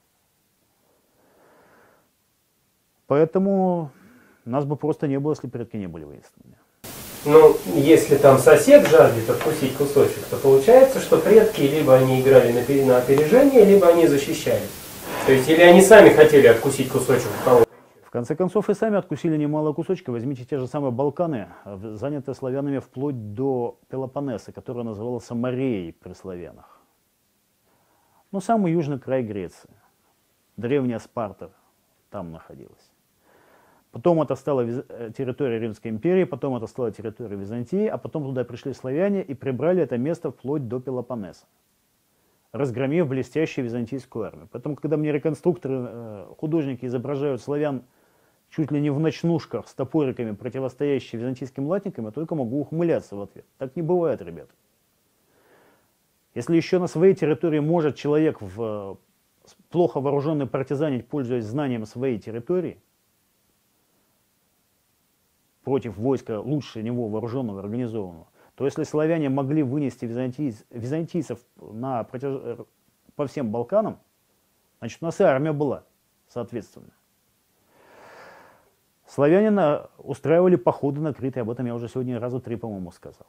Поэтому нас бы просто не было, если предки не были воинственными. Ну, если там сосед жаждет откусить кусочек, то получается, что предки либо они играли на опережение, либо они защищались. То есть, или они сами хотели откусить кусочек у кого-то. В конце концов, и сами откусили немало кусочков. Возьмите те же самые Балканы, занятые славянами вплоть до Пелопоннеса, который назывался Мореей при славянах. Ну, самый южный край Греции. Древняя Спарта там находилась. Потом это стала территория Римской империи, потом это стала территория Византии, а потом туда пришли славяне и прибрали это место вплоть до Пелопоннеса, разгромив блестящую византийскую армию. Поэтому, когда мне реконструкторы, художники изображают славян чуть ли не в ночнушках с топориками, противостоящие византийским латникам, я только могу ухмыляться в ответ. Так не бывает, ребят. Если еще на своей территории может человек в плохо вооруженный партизанить, пользуясь знанием своей территории, против войска лучше него вооруженного, организованного, то если славяне могли вынести византийц, византийцев на протяж... по всем Балканам, значит, у нас и армия была, соответственно. Славяне устраивали походы на Крит, и об этом я уже сегодня раза три, по-моему, сказал.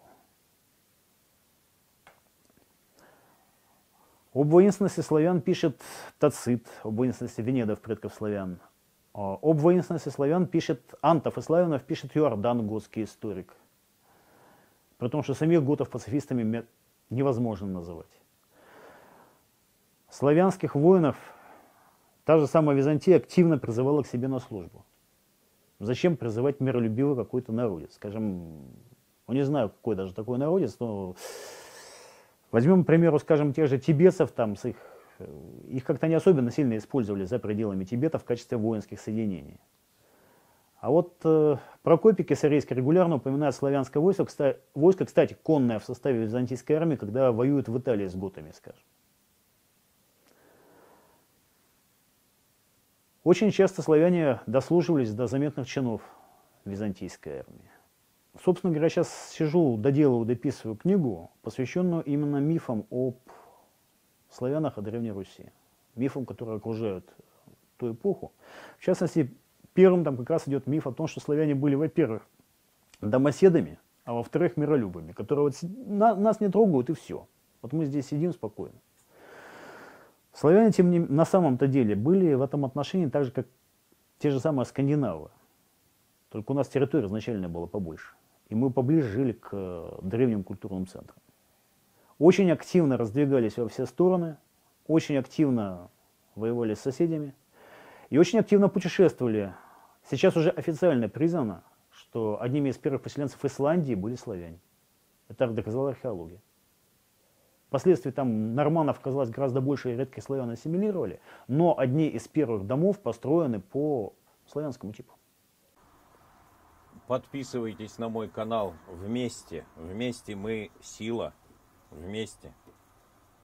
Об воинственности славян пишет Тацит, об воинственности венедов, предков славян. Об воинственности славян пишет антов и славянов, пишет Иордан, готский историк. При том, что самих готов пацифистами невозможно называть. Славянских воинов та же самая Византия активно призывала к себе на службу. Зачем призывать миролюбивый какой-то народец? Скажем, ну не знаю, какой даже такой народец, но возьмем, к примеру, скажем, тех же тибетцев, там, с их, их как-то не особенно сильно использовали за пределами Тибета в качестве воинских соединений. А вот э, Прокопий Кесарейский регулярно упоминает славянское войско, кстати, войско, кстати, конное в составе византийской армии, когда воюют в Италии с готами, скажем. Очень часто славяне дослуживались до заметных чинов византийской армии. Собственно говоря, сейчас сижу, доделываю, дописываю книгу, посвященную именно мифам об славянах, о Древней Руси. Мифам, которые окружают ту эпоху. В частности, первым там как раз идет миф о том, что славяне были, во-первых, домоседами, а во-вторых, миролюбами, которые вот на, нас не трогают и все. Вот мы здесь сидим спокойно. Славяне, тем не менее, на самом-то деле были в этом отношении так же, как те же самые скандинавы. Только у нас территория изначально была побольше. И мы поближе жили к древним культурным центрам. Очень активно раздвигались во все стороны, очень активно воевали с соседями и очень активно путешествовали. Сейчас уже официально признано, что одними из первых поселенцев Исландии были славяне. Это доказала археология. Впоследствии там норманнов оказалось гораздо больше, и редких славян ассимилировали, но одни из первых домов построены по славянскому типу. Подписывайтесь на мой канал. Вместе. Вместе мы сила. Вместе.